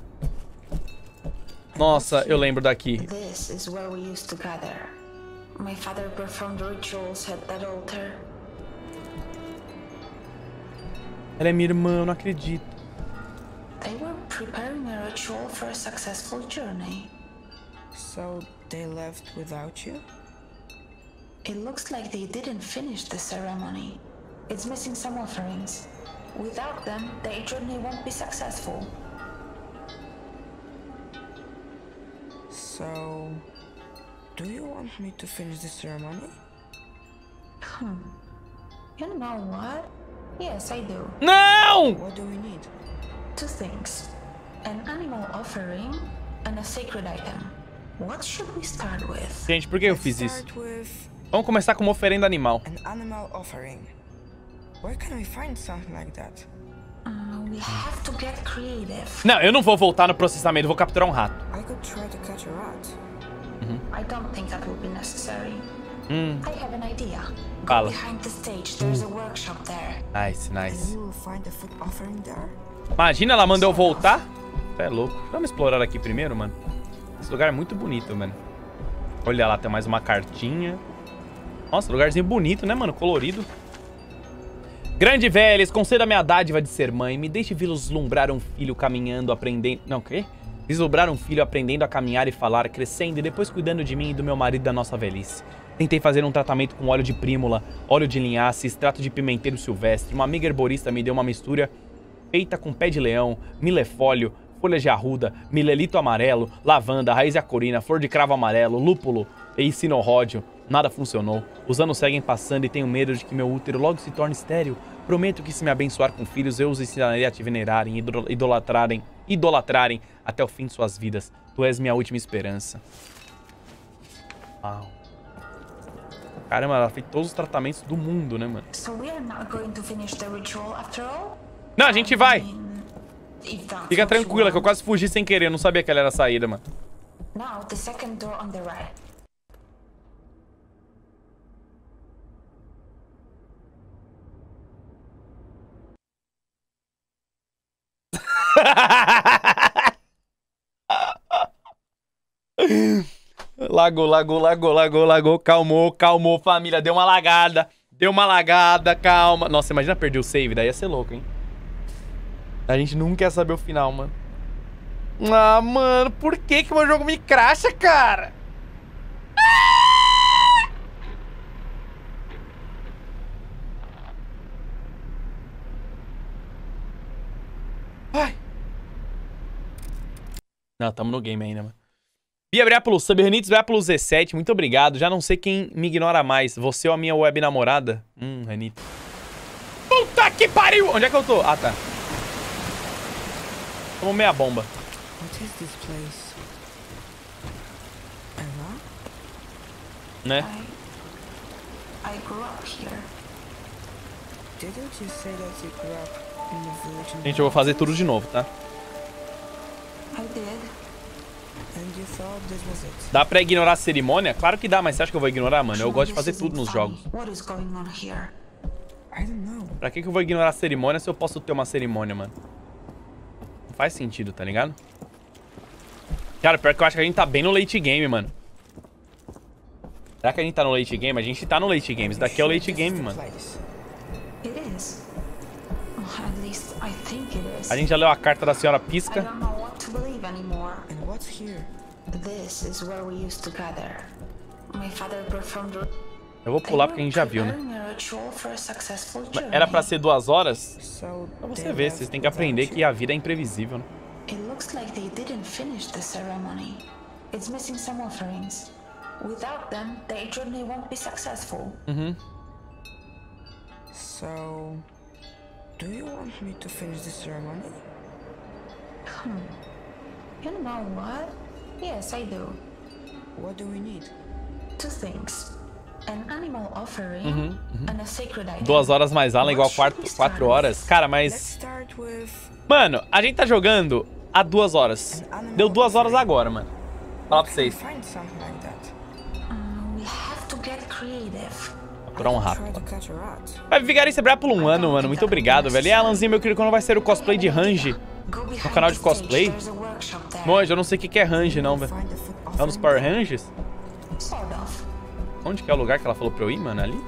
Nossa, eu lembro daqui. This is where we used to gather. My father performed rituals at that altar. Ela é minha irmã, eu não acredito. They were preparing a ritual for a successful journey. So they left without you? It looks like they didn't finish the ceremony. It's missing some offerings. Without them, the journey won't be successful. So, do you want me to finish the ceremony? You know what? Yes, I do. Não! What do we need? Two things. An animal offering and a sacred item. What should we start with? Gente, por que eu fiz isso? Start with Vamos começar com uma oferenda animal. an animal offering. Where can we find something like that? We have to get creative. Não, eu não vou voltar no processamento, vou capturar um rato. I could try to catch a rat. I don't think that will be necessary. I have an idea. Go Fala. behind the stage. There's a workshop there. Nice, nice. And we will find a food offering there. Imagina, ela mandou eu voltar. Você é louco. Vamos explorar aqui primeiro, mano. Esse lugar é muito bonito, mano. Olha lá, tem mais uma cartinha. Nossa, lugarzinho bonito, né, mano? Colorido. Grande Vélez, conceda-me a dádiva de ser mãe. Me deixe vislumbrar um filho caminhando, aprendendo... Não, o quê? Vislumbrar um filho aprendendo a caminhar e falar, crescendo e depois cuidando de mim e do meu marido da nossa velhice. Tentei fazer um tratamento com óleo de prímula, óleo de linhaça, extrato de pimenteiro silvestre. Uma amiga herborista me deu uma mistura feita com pé de leão, milefólio, folhas de arruda, milelito amarelo, lavanda, raiz de acorina, flor de cravo amarelo, lúpulo e sinorródio. Nada funcionou. Os anos seguem passando e tenho medo de que meu útero logo se torne estéril. Prometo que se me abençoar com filhos, eu os ensinarei a te venerarem e idolatrarem até o fim de suas vidas. Tu és minha última esperança. Uau. Caramba, ela fez todos os tratamentos do mundo, né, mano? So we are not going to finish the ritual after all? Não, a gente vai. If that's Fica what tranquila, you que eu quase fugi sem querer. Eu não sabia que ela era a saída, mano. want. Now the second door on the right. Lagou. Calmou, família. Deu uma lagada, calma. Nossa, imagina perder o save, daí ia ser louco, hein? A gente nunca quer saber o final, mano. Ah, mano, por que que o meu jogo me crasha, cara? Ai. Não, tamo no game ainda, mano. Bia, obrigado pelo sub. Renites, obrigado pelo Z7. Muito obrigado. Já não sei quem me ignora mais. Você ou a minha web namorada? Renito. Puta que pariu! Onde é que eu tô? Ah, tá. Tomou meia bomba. What is this place? Eva? Né? I grew up here. Didn't you say that you grew up in the village? Gente, eu vou fazer tudo de novo, tá? I did. And you thought this was it? Dá pra ignorar a cerimônia? Claro que dá, mas você acha que eu vou ignorar, mano? Eu gosto de fazer tudo nos jogos. What is going on here? I don't know. Pra que eu vou ignorar a cerimônia se eu posso ter uma cerimônia, mano? Não faz sentido, tá ligado? Cara, pior que eu acho que a gente tá bem no late game, mano. Será que a gente tá no late game? A gente tá no late game. Isso daqui é o late game, mano. It is. At least I think it is. A gente já leu a carta da senhora I Pisca. don't know what to believe anymore. And what's here? This is where we used to gather. My father performed. Eu vou pular porque a gente já viu, né? preparing a ritual for a successful journey. Era pra ser 2 horas? So Pra você they ver, left vocês têm que without aprender you. que a vida é imprevisível, né? It looks like they didn't finish the ceremony. It's missing some offerings. Without them, their journey won't be successful. So, do you want me to finish the ceremony? You know what? Yes, I do. What do we need? 2 things. An animal offering and a sacred item. 2 horas mais Alan igual 4 horas. Cara, Let's mas... start with... Mano, a gente tá jogando há 2 horas. Deu 2 horas agora, mano. Fala pra vocês. Find something like that. We have to get creative. Capturar um rato. Try to catch a rat. Vai Vigarista Bra por 1 ano, mano. Muito obrigado, velho. E Alanzinho, meu querido, quando vai ser o cosplay de Range? Go behind No canal the de stage, cosplay? there's a workshop there. Monge, eu não sei o que é Range, não, velho. Find the food É um dos Power Ranges? Sort of. Onde que é o lugar que ela falou pra eu ir, mano? Ali?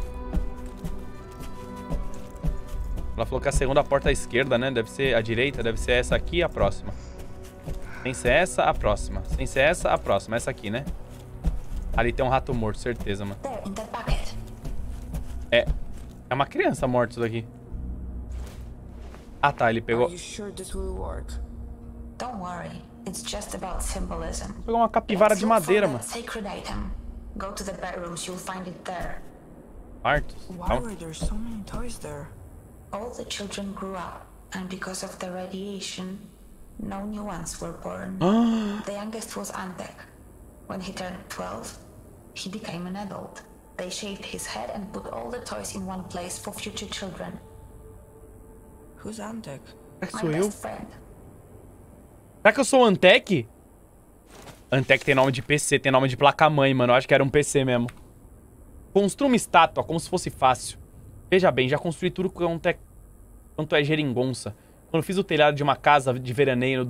Ela falou que a segunda porta à esquerda, né? Deve ser a direita, deve ser essa aqui e a próxima. Sem ser essa, a próxima. Sem ser essa, a próxima. Essa aqui, né? Ali tem um rato morto, certeza, mano. There, in that bucket. É uma criança morta isso daqui. Ah, tá, ele pegou... Are you sure this will work? Don't worry. It's just about symbolism. Pegou uma capivara de madeira, mano. Sacred item. Go to the bedrooms, you'll find it there. Quartos. Why Calma. were there so many toys there? All the children grew up, and because of the radiation, no new ones were born. The youngest was Antek. When he turned 12, he became an adult. They shaved his head and put all the toys in one place for future children. Who's Antek? Será que My sou eu? best friend. Será que eu sou o Antec? Antec tem nome de PC, tem nome de placa-mãe, mano. Eu acho que era um PC mesmo. Construa uma estátua, como se fosse fácil. Veja bem, já construí tudo quanto é geringonça. Quando fiz o telhado de uma casa de veraneio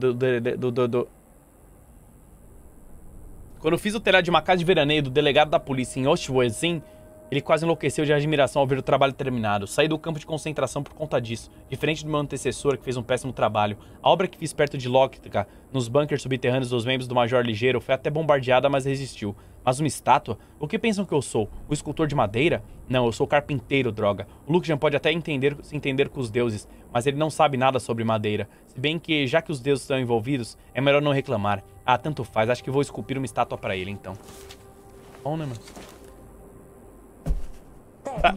Quando fiz o telhado de uma casa de veraneio do delegado da polícia em Oshwezin, ele quase enlouqueceu de admiração ao ver o trabalho terminado. Saí do campo de concentração por conta disso, diferente do meu antecessor, que fez um péssimo trabalho. A obra que fiz perto de Loktka, nos bunkers subterrâneos dos membros do Major Ligeiro, foi até bombardeada, mas resistiu. Mas uma estátua? O que pensam que eu sou? O escultor de madeira? Não, eu sou o carpinteiro, droga. O Lukejan pode até se entender com os deuses, mas ele não sabe nada sobre madeira. Se bem que, já que os deuses estão envolvidos, é melhor não reclamar. Ah, tanto faz. Acho que vou esculpir uma estátua pra ele, então. Bom, né, mano? Tá.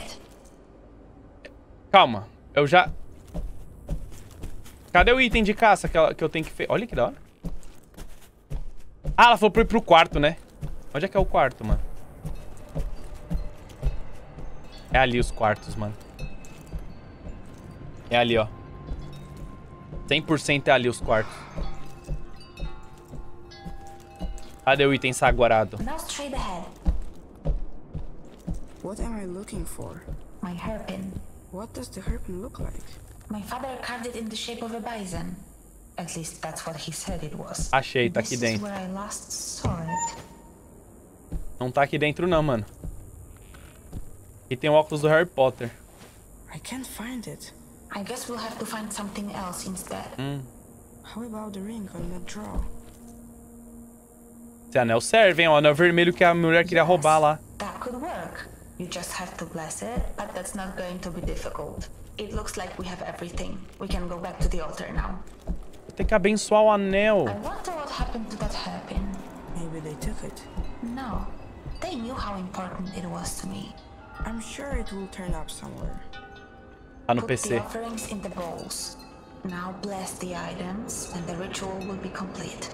Calma. Eu já... Cadê o item de caça que eu tenho que... Olha que da hora. Ah, ela falou pra ir pro quarto, né? Onde é que é o quarto, mano? É ali os quartos, mano. É ali, ó. 100% é ali os quartos. Cadê o item saguarado? Now straight ahead. What am I looking for? My hairpin. What does the hairpin look like? My father carved it in the shape of a bison. At least that's what he said it was. Achei, tá aqui This is dentro. where I last saw it. Não tá aqui dentro não, mano. E tem o óculos do Harry Potter. I can't find it. I guess we'll have to find something else instead. How about the ring on that drawer? Esse anel serve, hein? O anel vermelho que a mulher queria roubar lá. That could work. You just have to bless it, but that's not going to be difficult. It looks like we have everything. We can go back to the altar now. Eu tenho que abençoar o anel. I wonder what happened to that hairpin. Maybe they took it. No. They knew how important it was to me. I'm sure it will turn up somewhere. Tá no Put the PC. offerings in the bowls. Now bless the items and the ritual will be complete.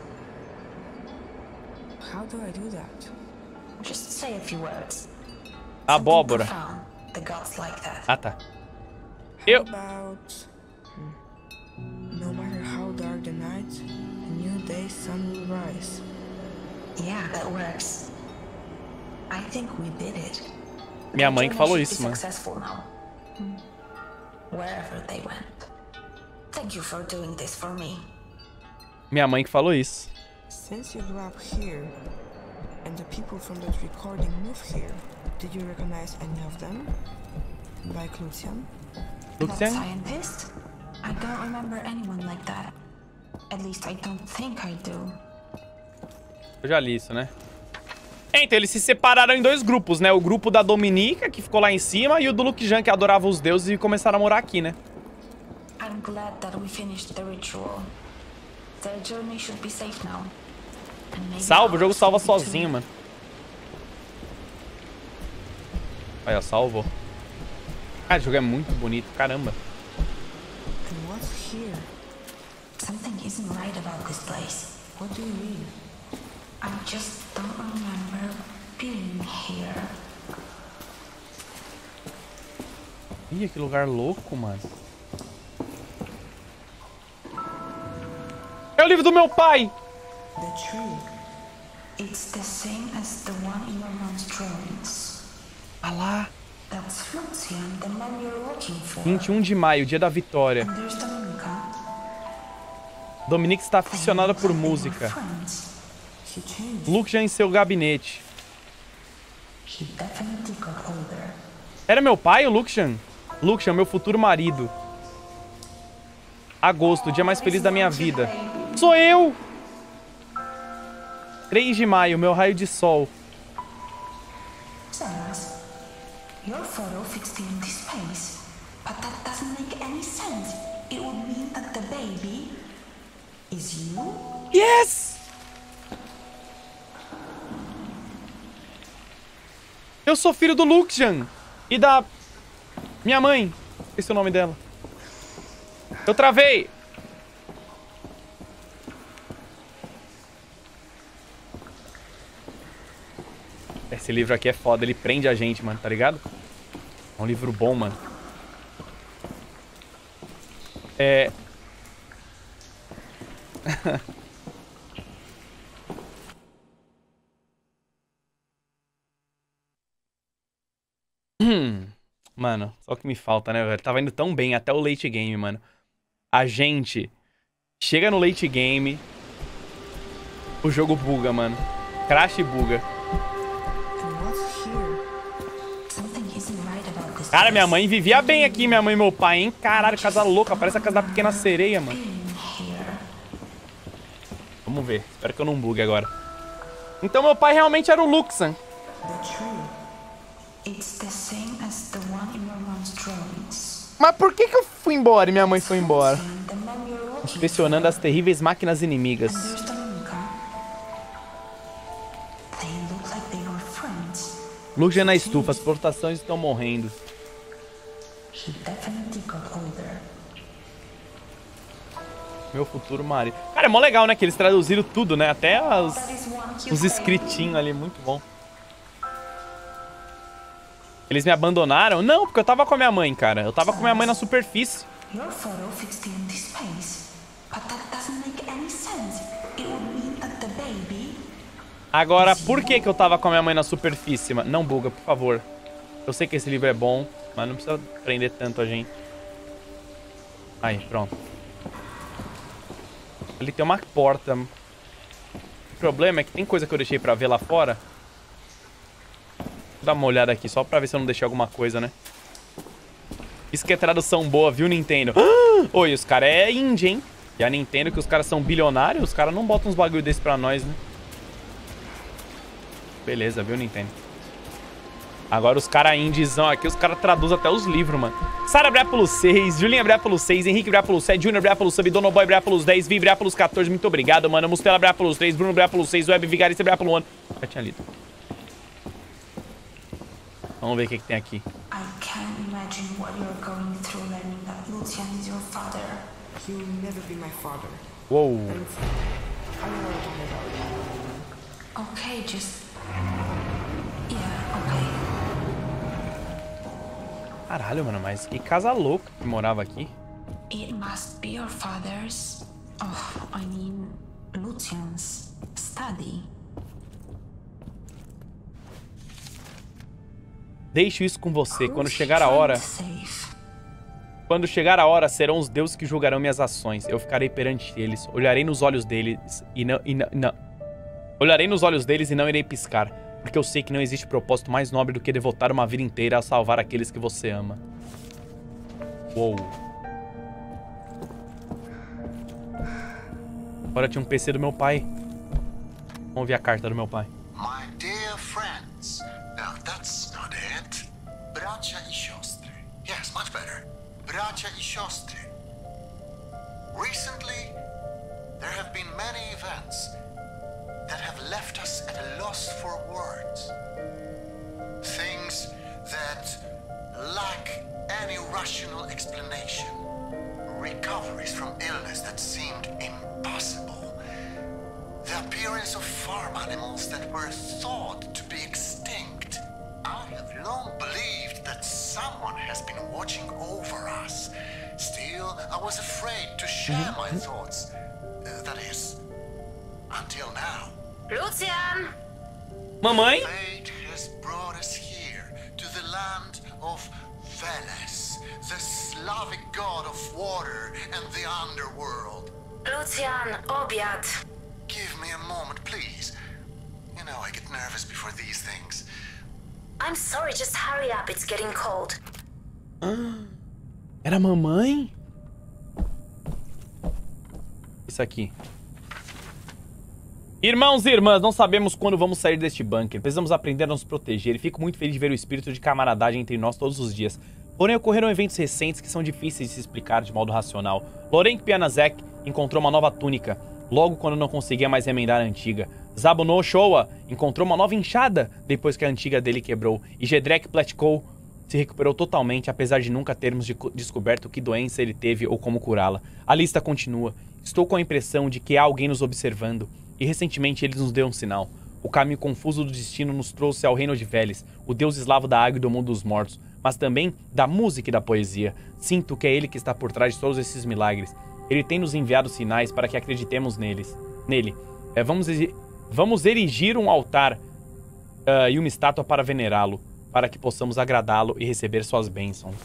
How do I do that? Just say a few words. Abóbora. Something profound. The gods like that. Ah, tá. How about... No matter how dark the night, a new day's sun will rise. Yeah, that works. I think we did it. Minha mãe que falou Journey isso, should be mano. successful now. Wherever they went. Thank you for doing this for me. Minha mãe que falou isso. Since you grew up here, and the people from that recording moved here, did you recognize any of them? Like Lucian? That Lucian? scientist? I don't remember anyone like that. At least I don't think I do. Eu já li isso, né? Então, eles se separaram em dois grupos, né? O grupo da Dominica, que ficou lá em cima, e o do Luke Jan, que adorava os deuses e começaram a morar aqui, né? I'm glad that we finished the ritual. Their journey should be safe now. And maybe Salva, o jogo ours salva will be too. sozinho, mano. Olha, salvou. Cara, o jogo é muito bonito, caramba. And what's here? Something isn't right about this place. What do you mean? I just don't remember being here. Ih, que lugar louco, mano. É o livro do meu pai! The tree. It's the same as the one in your mom's drawings. Ah lá. That's Lucian, the man you're looking for. 21 de maio, dia da vitória. And there's Dominica. Dominique está aficionada por música. Friends. She changed. Luke já em seu gabinete. He definitely got older. Era meu pai, o Luxian? Luxian, meu futuro marido. Agosto, o dia mais feliz da minha vida. Sou eu! 3 de maio, meu raio de sol. Saras, your photo fixed into space, but that doesn't make any sense. It would mean that the baby is you? Yes! Eu sou filho do Luxian e da minha mãe. Esse é o nome dela. Eu travei. Esse livro aqui é foda, ele prende a gente, mano, tá ligado? É um livro bom, mano. É... Mano, só o que me falta, né, velho? Tava indo tão bem até o late game, mano. A gente chega no late game, o jogo buga, mano. Crash e buga. And what's here? Something isn't right about this Cara, minha place. mãe vivia bem aqui, minha mãe e meu pai, hein? Caralho, casa louca, parece a casa da pequena sereia, mano. Being here. Vamos ver, espero que eu não bugue agora. Então meu pai realmente era o Luxan. The tree. It's the same as the one in your mom's drawings. Mas por que eu fui embora e minha mãe foi embora? Inspecionando as terríveis máquinas inimigas. Luz na estufa, as plantações estão morrendo. Meu futuro marido. Cara, é mó legal, né? Que eles traduziram tudo, né? Até os escritinhos ali, muito bom. Eles me abandonaram? Não, porque eu tava com a minha mãe, cara. Eu tava com a minha mãe na superfície. Agora, por que eu tava com a minha mãe na superfície? Não buga, por favor. Eu sei que esse livro é bom, mas não precisa prender tanto a gente. Aí, pronto. Ali tem uma porta. O problema é que tem coisa que eu deixei pra ver lá fora. Vou dar uma olhada aqui, só pra ver se eu não deixei alguma coisa, né? Isso que é tradução boa, viu, Nintendo? Oi, os caras é indie, hein? E a Nintendo, que os caras são bilionários, os caras não botam uns bagulho desse pra nós, né? Beleza, viu, Nintendo? Agora os caras indiezão aqui, os caras traduzem até os livros, mano. Sara Brea pelos 6, Julinha Brea pelos 6, Henrique Brea pelos 7, Junior Brea pelos sub, Donoboy Brea pelos 10, Vi Brea pelos 14, muito obrigado, mano. Mustela Brea pelos 3, Bruno Brea pelos 6, Web Vigarista Brea pelo 1. Já tinha lido. Vamos ver o que tem aqui. I can't imagine what you're going through learning that Lucian is your father. He will never be my father. Uou. And I don't want to talk about it. Okay, just... Yeah, okay. Caralho, mano, mas que casa louca que morava aqui. It must be your father's... Oh, I mean... Lucian's study. Deixo isso com você. Quando chegar a hora... Quando chegar a hora, serão os deuses que julgarão minhas ações. Eu ficarei perante eles. Olharei nos olhos deles e não... Olharei nos olhos deles e não irei piscar. Porque eu sei que não existe propósito mais nobre do que devotar uma vida inteira a salvar aqueles que você ama. Uou. Agora tinha um PC do meu pai. Vamos ver a carta do meu pai. My dear friends, now that's not it. Bracia I siostry. Yes, much better. Bracia I siostry. Recently, there have been many events that have left us at a loss for words. Things that lack any rational explanation. Recoveries from illness that seemed impossible. The appearance of farm animals that were thought to be extinct. I have long believed that someone has been watching over us. Still, I was afraid to share my thoughts. That is, until now. Lucian! Mamãe? Fate has brought us here, to the land of Veles, the Slavic god of water and the underworld. Lucian, obiad. Give me a moment, please. You know, I get nervous before these things. I'm sorry, just hurry up, it's getting cold. Era a mamãe? Isso aqui. Irmãos e irmãs, não sabemos quando vamos sair deste bunker. Precisamos aprender a nos proteger e fico muito feliz de ver o espírito de camaradagem entre nós todos os dias. Porém, ocorreram eventos recentes que são difíceis de se explicar de modo racional. Lorenk Pianazek encontrou uma nova túnica, logo quando não conseguia mais remendar a antiga. Zabuno Showa encontrou uma nova enxada depois que a antiga dele quebrou. E Jedrek Pletkov se recuperou totalmente, apesar de nunca termos descoberto que doença ele teve ou como curá-la. A lista continua. Estou com a impressão de que há alguém nos observando. E recentemente ele nos deu um sinal. O caminho confuso do destino nos trouxe ao reino de Veles, o deus eslavo da água e do mundo dos mortos, mas também da música e da poesia. Sinto que é ele que está por trás de todos esses milagres. Ele tem nos enviado sinais para que acreditemos nele. Vamos erigir um altar e uma estátua para venerá-lo, para que possamos agradá-lo e receber suas bênçãos.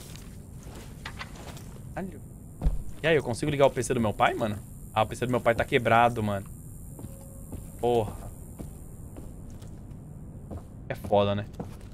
E aí, eu consigo ligar o PC do meu pai, mano? Ah, o PC do meu pai tá quebrado, mano. Porra. É foda, né?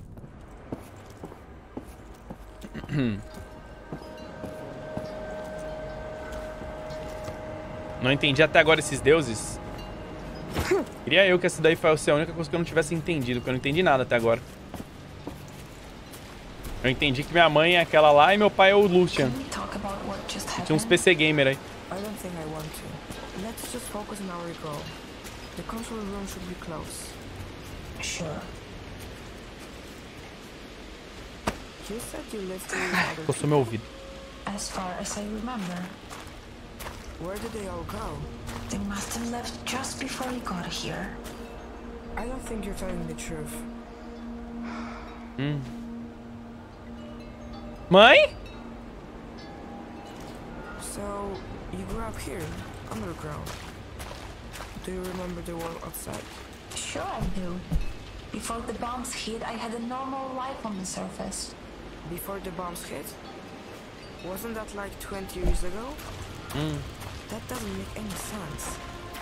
Não entendi até agora esses deuses. Queria eu que essa daí fosse a única coisa que eu não tivesse entendido, porque eu não entendi nada até agora. Eu entendi que minha mãe é aquela lá e meu pai é o Lucian. Can we talk about what just happened? Tinha uns PC gamer aí. I don't think I want to. Let's just focus on our goal. The control room should be close. Sure. You said you lived here with other Coçou meu ouvido. As far as I remember, people. Where did they all go? they must have left just before we got here. I don't think you're telling the truth. Mãe? So, you grew up here, underground. Do you remember the world outside? Sure I do. Before the bombs hit, I had a normal life on the surface. Before the bombs hit? Wasn't that like 20 years ago? That doesn't make any sense.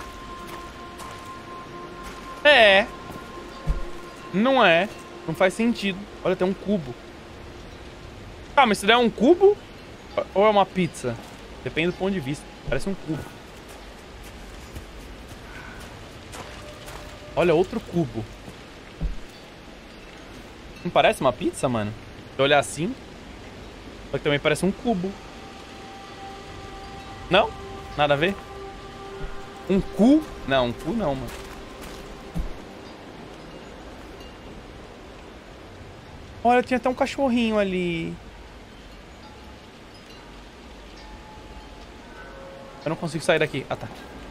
É. Não é. Não faz sentido. Olha, tem um cubo. Ah, mas isso daí é um cubo? Ou é uma pizza? Depende do ponto de vista. Parece um cubo. Olha, outro cubo. Não parece uma pizza, mano? Se eu olhar assim. Só que também parece um cubo. Não? Nada a ver? Um cu? Não, um cu não, mano. Olha, tinha até um cachorrinho ali. Eu não consigo sair daqui. Ah, tá.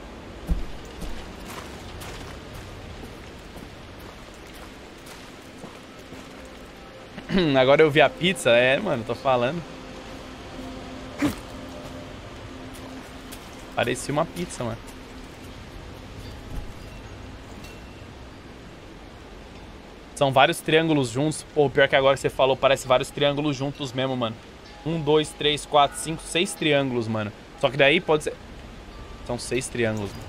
Agora eu vi a pizza. É, mano, tô falando. Parecia uma pizza, mano. São vários triângulos juntos. Pô, pior que agora que você falou, parece vários triângulos juntos mesmo, mano. 1, 2, 3, 4, 5, 6 triângulos, mano. Só que daí pode ser... São 6 triângulos, mano.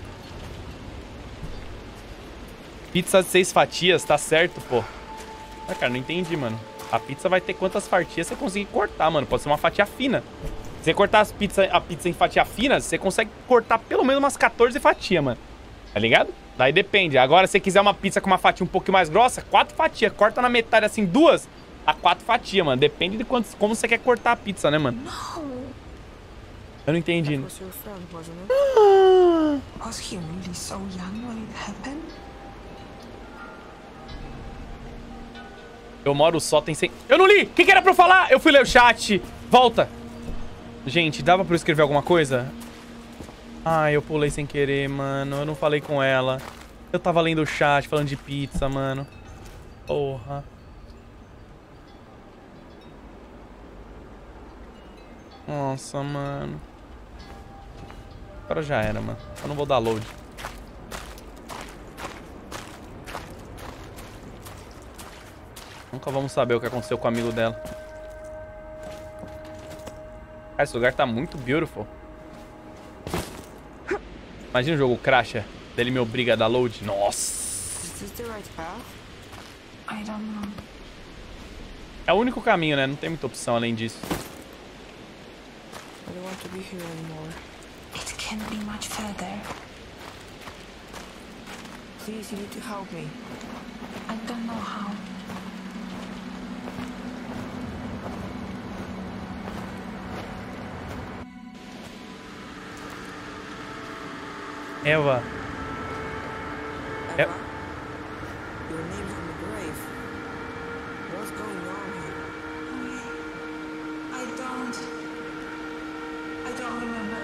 Pizza de 6 fatias, tá certo, pô. Ah, cara, não entendi, mano. A pizza vai ter quantas fatias você conseguir cortar, mano. Pode ser uma fatia fina. Se você cortar a pizza em fatia fina, você consegue cortar pelo menos umas 14 fatias, mano. Tá ligado? Daí depende. Agora, se você quiser uma pizza com uma fatia um pouquinho mais grossa, 4 fatias. Corta na metade, assim, 2 a 4 fatias, mano. Depende de como você quer cortar a pizza, né, mano? Eu não entendi. Was your friend, wasn't it? Was he really so young when it happened? Eu moro só, tem 100... Eu não li! O que era pra eu falar? Eu fui ler o chat. Volta. Gente, dava pra eu escrever alguma coisa? Ai, eu pulei sem querer, mano. Eu não falei com ela. Eu tava lendo o chat, falando de pizza, mano. Porra. Nossa, mano. Agora já era, mano. Eu não vou dar load. Nunca vamos saber o que aconteceu com o amigo dela. Cara, esse lugar tá muito beautiful. Imagina o jogo crasha. Daí ele me obriga a dar load. Nossa. Is this the right path? I don't know. É o único caminho, né? Não tem muita opção além disso. I don't want to be here anymore. It can't be much further. Please, you need to help me. I don't know how. Eva. Eva? Your name's on the grave. What's going on here? I don't remember.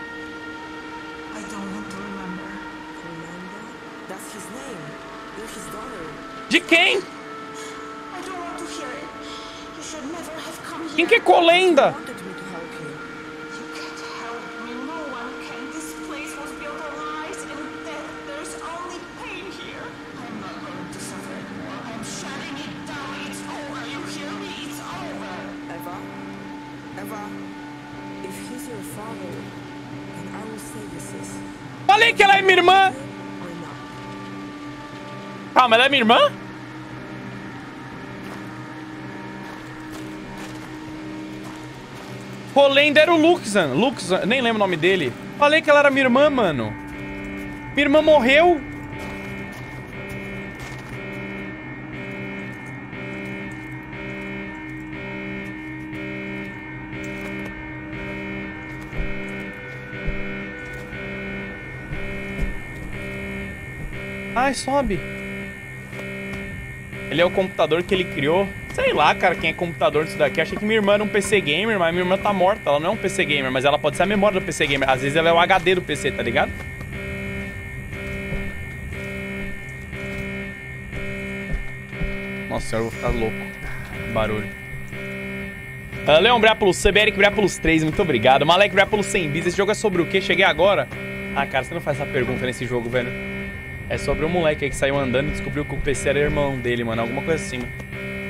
I don't want to remember. Remember? That's his name. You're his daughter. De quem? I don't want to hear it. You should never have come here. Quem que é Colenda? Wanted me to help you. You can't help me. No one can. This place was built on lies and death. There's only pain here. I'm not going to suffer anymore. I'm shutting it down. It's over. You hear me? It's over. Eva? Eva? If he's your father, then I will say this is. Falei que ela é minha irmã. Or not. Calma, ela é minha irmã? Colenda era o Luxan. Luxan, nem lembro o nome dele. Falei que ela era minha irmã, mano. Minha irmã morreu. Ai, sobe. Ele é o computador que ele criou. Sei lá, cara, quem é computador disso daqui. Achei que minha irmã era um PC gamer, mas minha irmã tá morta. Ela não é um PC gamer, mas ela pode ser a memória do PC gamer. Às vezes ela é o HD do PC, tá ligado? Nossa senhora, eu vou ficar louco. Barulho. Leon Brápolos, CBR Brápolos 3, muito obrigado. Malek Brápolos 100 bis. Esse jogo é sobre o quê? Cheguei agora? Ah, cara, você não faz essa pergunta nesse jogo, velho. É sobre um moleque aí que saiu andando e descobriu que o PC era irmão dele, mano. Alguma coisa assim, mano.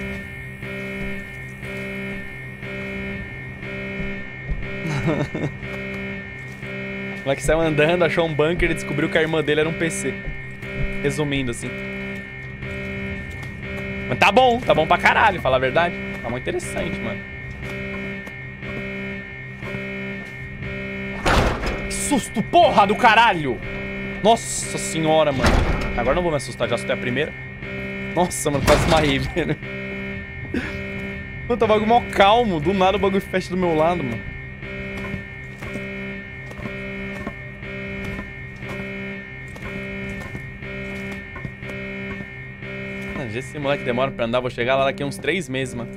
O moleque saiu andando, achou um bunker e descobriu que a irmã dele era um PC. Resumindo, assim. Mas tá bom pra caralho, falar a verdade. Tá muito interessante, mano. Que susto, porra do caralho! Nossa senhora, mano. Agora não vou me assustar, já assustei a primeira. Nossa, mano, quase esmarrei, velho. Mano, tá um bagulho mó calmo. Do nada o bagulho fecha do meu lado, mano. Esse moleque demora pra andar, vou chegar lá daqui a uns 3 meses, mano.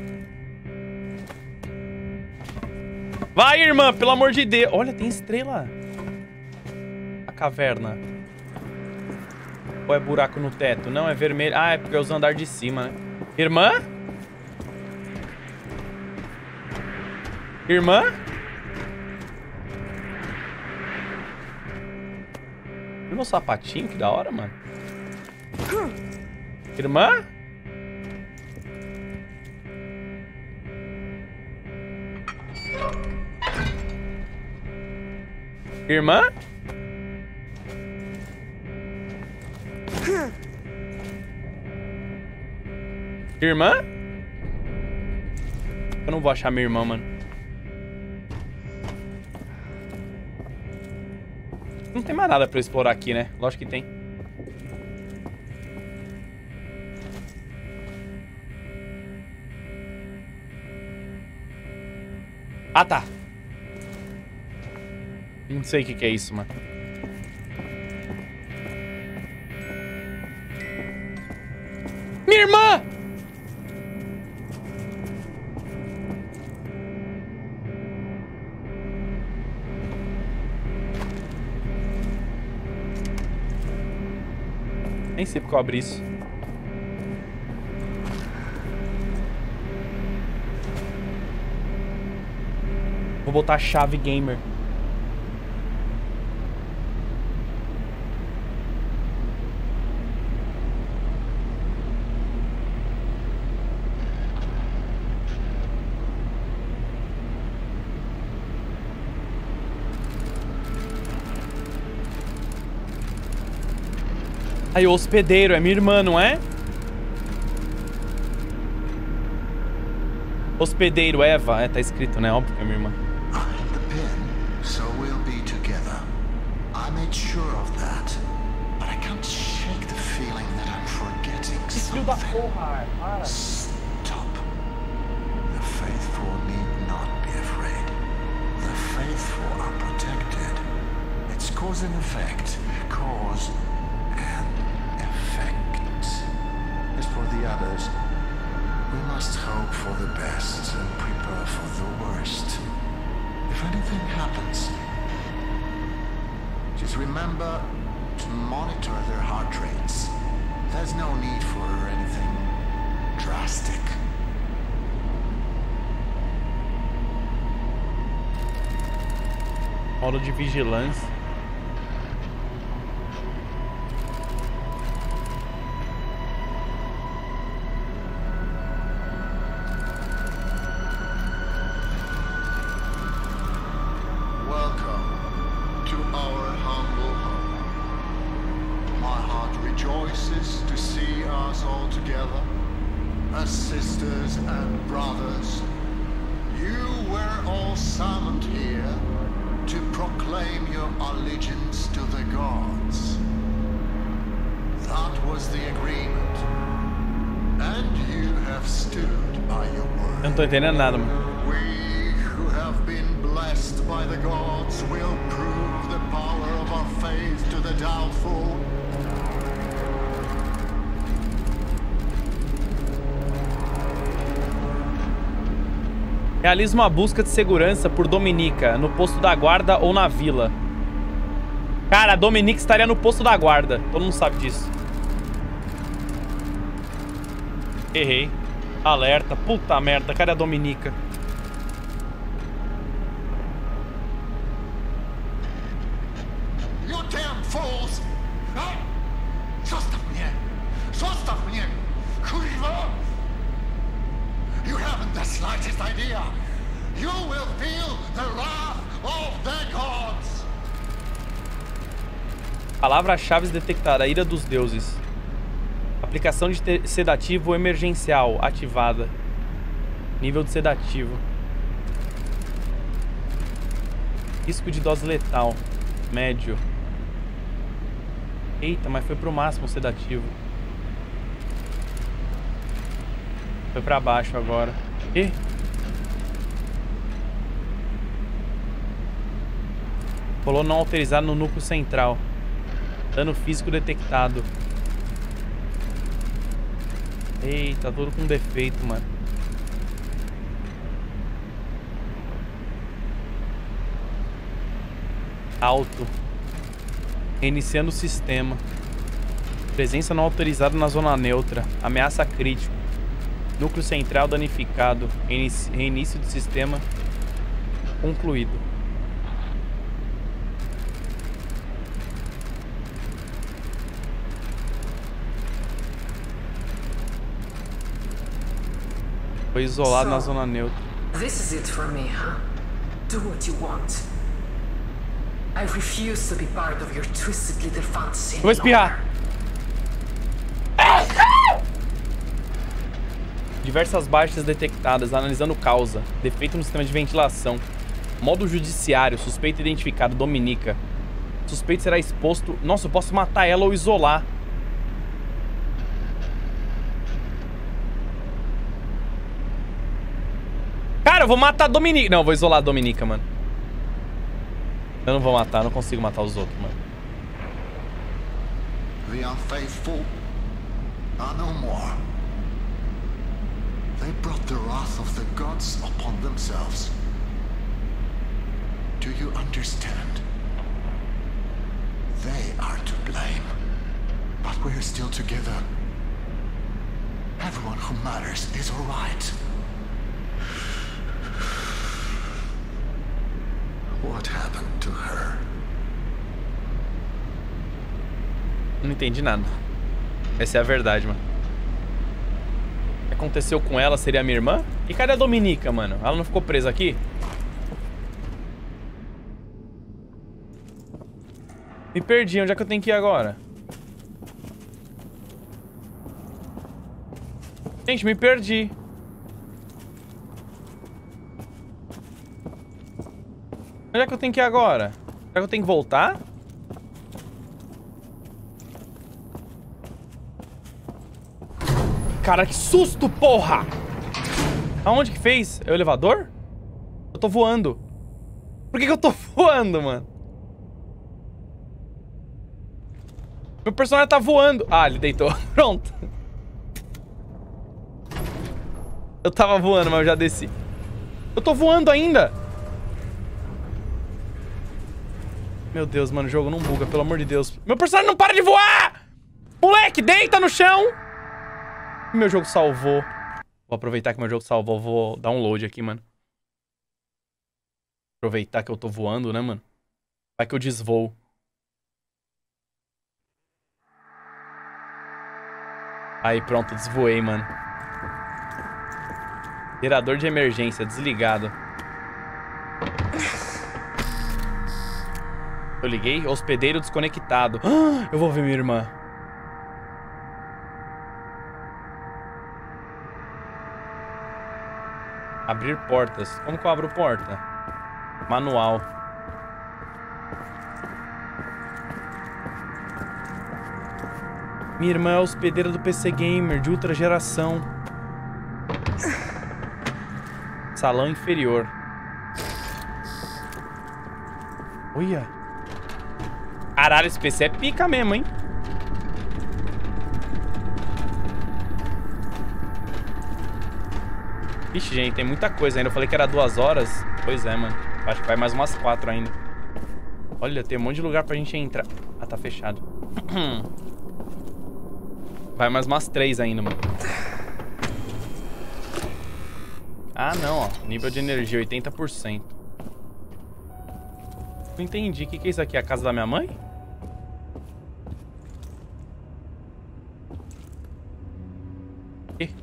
Vai, irmã, pelo amor de Deus. Olha, tem estrela. A caverna. Ou é buraco no teto? Não, é vermelho. Ah, é porque é os andares de cima, né? Irmã? Irmã? Viu meu sapatinho? Que da hora, mano. Irmã? Irmã? Irmã? Eu não vou achar minha irmã, mano. Não tem mais nada pra eu explorar aqui, né? Lógico que tem. Ah, tá. Não sei o que é isso, mano. Minha irmã! Nem sei porque eu abri isso. Vou botar a chave gamer. Aí, o hospedeiro, é minha irmã, não é? Hospedeiro, Eva. É, tá escrito, né? Óbvio que é minha irmã. So we'll be together. I made sure of that. But I can't shake the feeling that I'm forgetting something. Stop. The faithful need not be afraid. The faithful are protected. It's cause and effect. Cause and effect. As for the others, we must hope for the best and prepare for the worst. If anything happens, just remember to monitor their heart rates. There's no need for anything drastic. Modo de vigilância. Não tô entendendo nada, mano. We who have been blessed by the gods will prove the power of our faith to the doubtful. Realiza uma busca de segurança por Dominica, no posto da guarda ou na vila. Cara, a Dominica estaria no posto da guarda. Todo mundo sabe disso. Errei. Alerta. Puta merda. Cadê a Dominica? You damn fools! Zostaw mnie! Zostaw mnie! Kurwa! You haven't the slightest idea. You will feel the wrath of the gods. Palavra-chave detectada. A ira dos deuses. Aplicação de sedativo emergencial ativada. Nível de sedativo. Risco de dose letal. Médio. Eita, mas foi pro máximo o sedativo. Foi pra baixo agora. Ih. Rolou não autorizado no núcleo central. Dano físico detectado. Eita, tudo com defeito, mano. Alto. Reiniciando o sistema. Presença não autorizada na zona neutra. Ameaça crítico. Núcleo central danificado. Reinício do sistema concluído. Foi isolado na zona neutra. This is it for me, huh? Do what you want. I refuse to be part of your twisted little fantasy. Eu vou espirrar. Diversas baixas detectadas, analisando causa. Defeito no sistema de ventilação. Modo judiciário, suspeito identificado, Dominica. Suspeito será exposto... Nossa, eu posso matar ela ou isolar. Cara, eu vou matar a Dominica. Não, eu vou isolar a Dominica, mano. Eu não vou matar, não consigo matar os outros, mano. The unfaithful are no more. They brought the wrath of the gods upon themselves. Do you understand? They are to blame. But we're still together. Everyone who matters is alright. What happened to her? Não entendi nada. Essa é a verdade, mano. O que aconteceu com ela seria a minha irmã? E cadê a Dominica, mano? Ela não ficou presa aqui? Me perdi. Onde é que eu tenho que ir agora? Gente, me perdi. Onde é que eu tenho que ir agora? Será que eu tenho que voltar? Cara, que susto, porra! Aonde que fez? É o elevador? Eu tô voando. Por que eu tô voando, mano? Meu personagem tá voando. Ah, ele deitou. Pronto. Eu tava voando, mas eu já desci. Eu tô voando ainda. Meu Deus, mano, o jogo não buga, pelo amor de Deus. Meu personagem não para de voar! Moleque, deita no chão! Meu jogo salvou. Vou aproveitar que meu jogo salvou. Vou dar um load aqui, mano. Aproveitar que eu tô voando, né, mano? Vai que eu desvoo. Aí, pronto, desvoei, mano. Gerador de emergência, desligado. Eu liguei, hospedeiro desconectado. Eu vou ver minha irmã. Abrir portas. Como que eu abro porta? Manual. Minha irmã é hospedeira do PC Gamer de ultra geração. Salão inferior. Olha. Caralho, esse PC é pica mesmo, hein? Vixe, gente, tem muita coisa ainda. Eu falei que era 2 horas. Pois é, mano. Acho que vai mais umas 4 ainda. Olha, tem um monte de lugar pra gente entrar. Ah, tá fechado. Vai mais umas 3 ainda, mano. Ah, não, ó. Nível de energia, 80%. Não entendi. O que é isso aqui? A casa da minha mãe? Que?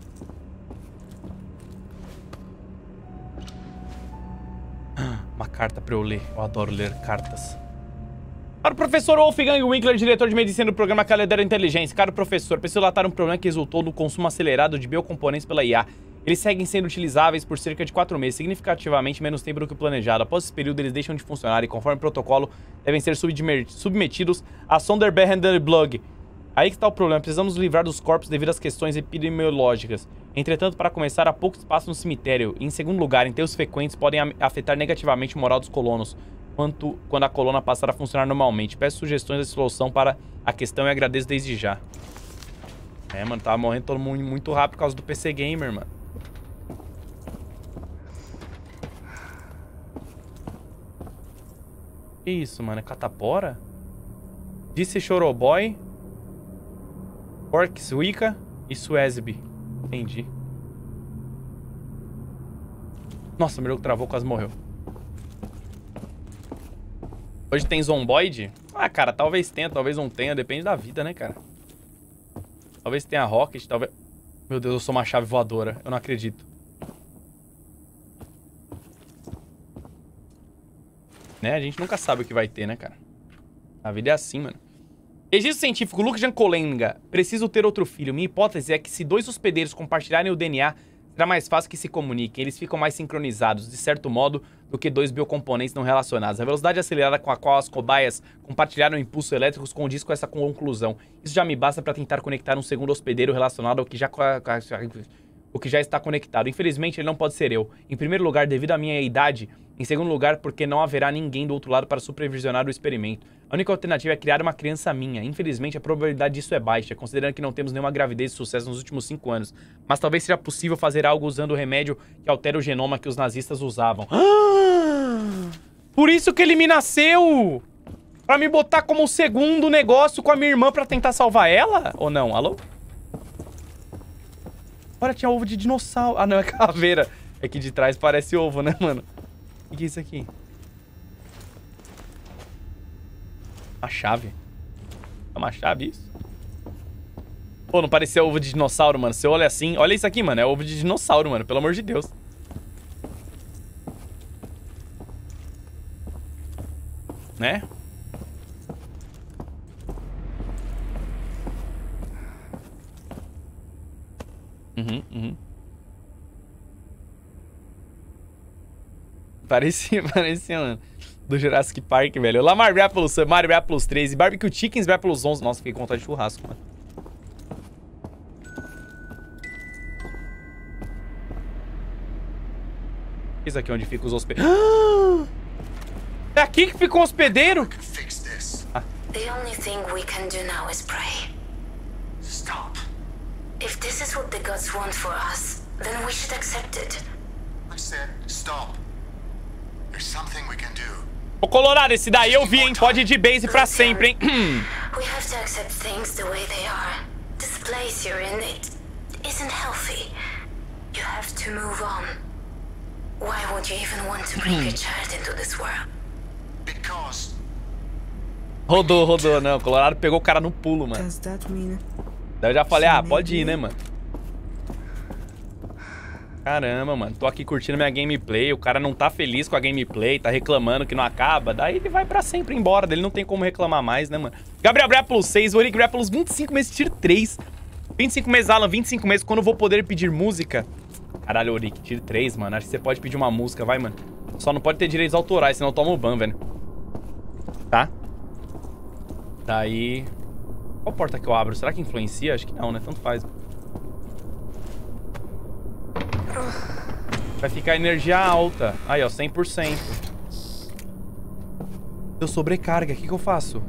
Uma carta pra eu ler. Eu adoro ler cartas. Caro professor Wolfgang Winkler, diretor de medicina do programa Calendário Inteligência. Caro professor, preciso relatar um problema que resultou no consumo acelerado de biocomponentes pela IA. Eles seguem sendo utilizáveis por cerca de 4 meses, significativamente menos tempo do que o planejado. Após esse período, eles deixam de funcionar e, conforme o protocolo, devem ser submetidos a Sonderbehandlung. Aí que está o problema. Precisamos nos livrar dos corpos devido às questões epidemiológicas. Entretanto, para começar, há pouco espaço no cemitério. E, em segundo lugar, enterros frequentes podem afetar negativamente o moral dos colonos quando a coluna passar a funcionar normalmente. Peço sugestões de solução para a questão e agradeço desde já. É, mano, tava morrendo todo mundo muito rápido por causa do PC Gamer, mano. Que isso, mano? É catapora? Disse Choroboy, Orcs Wicca e Suesby. Entendi. Nossa, o meu jogo travou, quase morreu. Hoje tem Zomboid? Ah, cara, talvez tenha, talvez não tenha. Depende da vida, né, cara? Talvez tenha Rocket, talvez... Meu Deus, eu sou uma chave voadora. Eu não acredito. Né? A gente nunca sabe o que vai ter, né, cara? A vida é assim, mano. Registro científico, Luke Jankolenga. Preciso ter outro filho. Minha hipótese é que se 2 hospedeiros compartilharem o DNA, será mais fácil que se comuniquem. Eles ficam mais sincronizados, de certo modo, do que 2 biocomponentes não relacionados. A velocidade acelerada com a qual as cobaias compartilharam impulsos elétricos condiz com essa conclusão. Isso já me basta para tentar conectar um segundo hospedeiro relacionado ao que já está conectado. Infelizmente, ele não pode ser eu. Em primeiro lugar, devido à minha idade. Em segundo lugar, porque não haverá ninguém do outro lado para supervisionar o experimento. A única alternativa é criar uma criança minha. Infelizmente, a probabilidade disso é baixa, considerando que não temos nenhuma gravidez de sucesso nos últimos 5 anos. Mas talvez seja possível fazer algo usando o remédio que altera o genoma que os nazistas usavam. Por isso que ele me nasceu! Pra me botar como segundo negócio com a minha irmã pra tentar salvar ela? Ou não? Alô? Olha, tinha ovo de dinossauro. Ah, não, é caveira. Aqui de trás parece ovo, né, mano? O que é isso aqui? Uma chave. É uma chave isso? Pô, não parecia ovo de dinossauro, mano. Você olha assim... Olha isso aqui, mano. É ovo de dinossauro, mano. Pelo amor de Deus. Né? Parecia, mano. Do Jurassic Park, velho. Lamar Rapples, Mario Rapples 13, Barbecue Chickens Rapples 11. Nossa, fiquei com vontade de churrasco, mano. Isso aqui é onde fica os hospedeiros. É aqui que fica um hospedeiro? Ah. The only thing we can do now is pray. Stop. If this is what the gods want for us, then we should accept it. I said stop. There's something we can do. Ô, Colorado, esse daí eu vi, hein? Pode ir de base pra sempre, hein? We have to accept things the way they are. This place you're in, it isn't healthy. You have to move on. Why would you even want to bring your child into this world? Because Rodou, não. O Colorado pegou o cara no pulo, mano. Does that mean Daí eu já falei, ah, pode ir, né, mano? Caramba, mano. Tô aqui curtindo minha gameplay. O cara não tá feliz com a gameplay, tá reclamando que não acaba. Daí ele vai pra sempre embora. Ele não tem como reclamar mais, né, mano? Gabriel Grapples 6, Oric Grapples 25 meses, tier 3. 25 meses, Alan, 25 meses. Quando eu vou poder pedir música? Caralho, Oric, tier 3, mano. Acho que você pode pedir uma música, vai, mano. Só não pode ter direitos autorais, senão toma o ban, velho. Tá? Daí... Qual porta que eu abro? Será que influencia? Acho que não, né? Tanto faz. Vai ficar energia alta. Aí, ó, 100%. Deu sobrecarga. O que eu faço?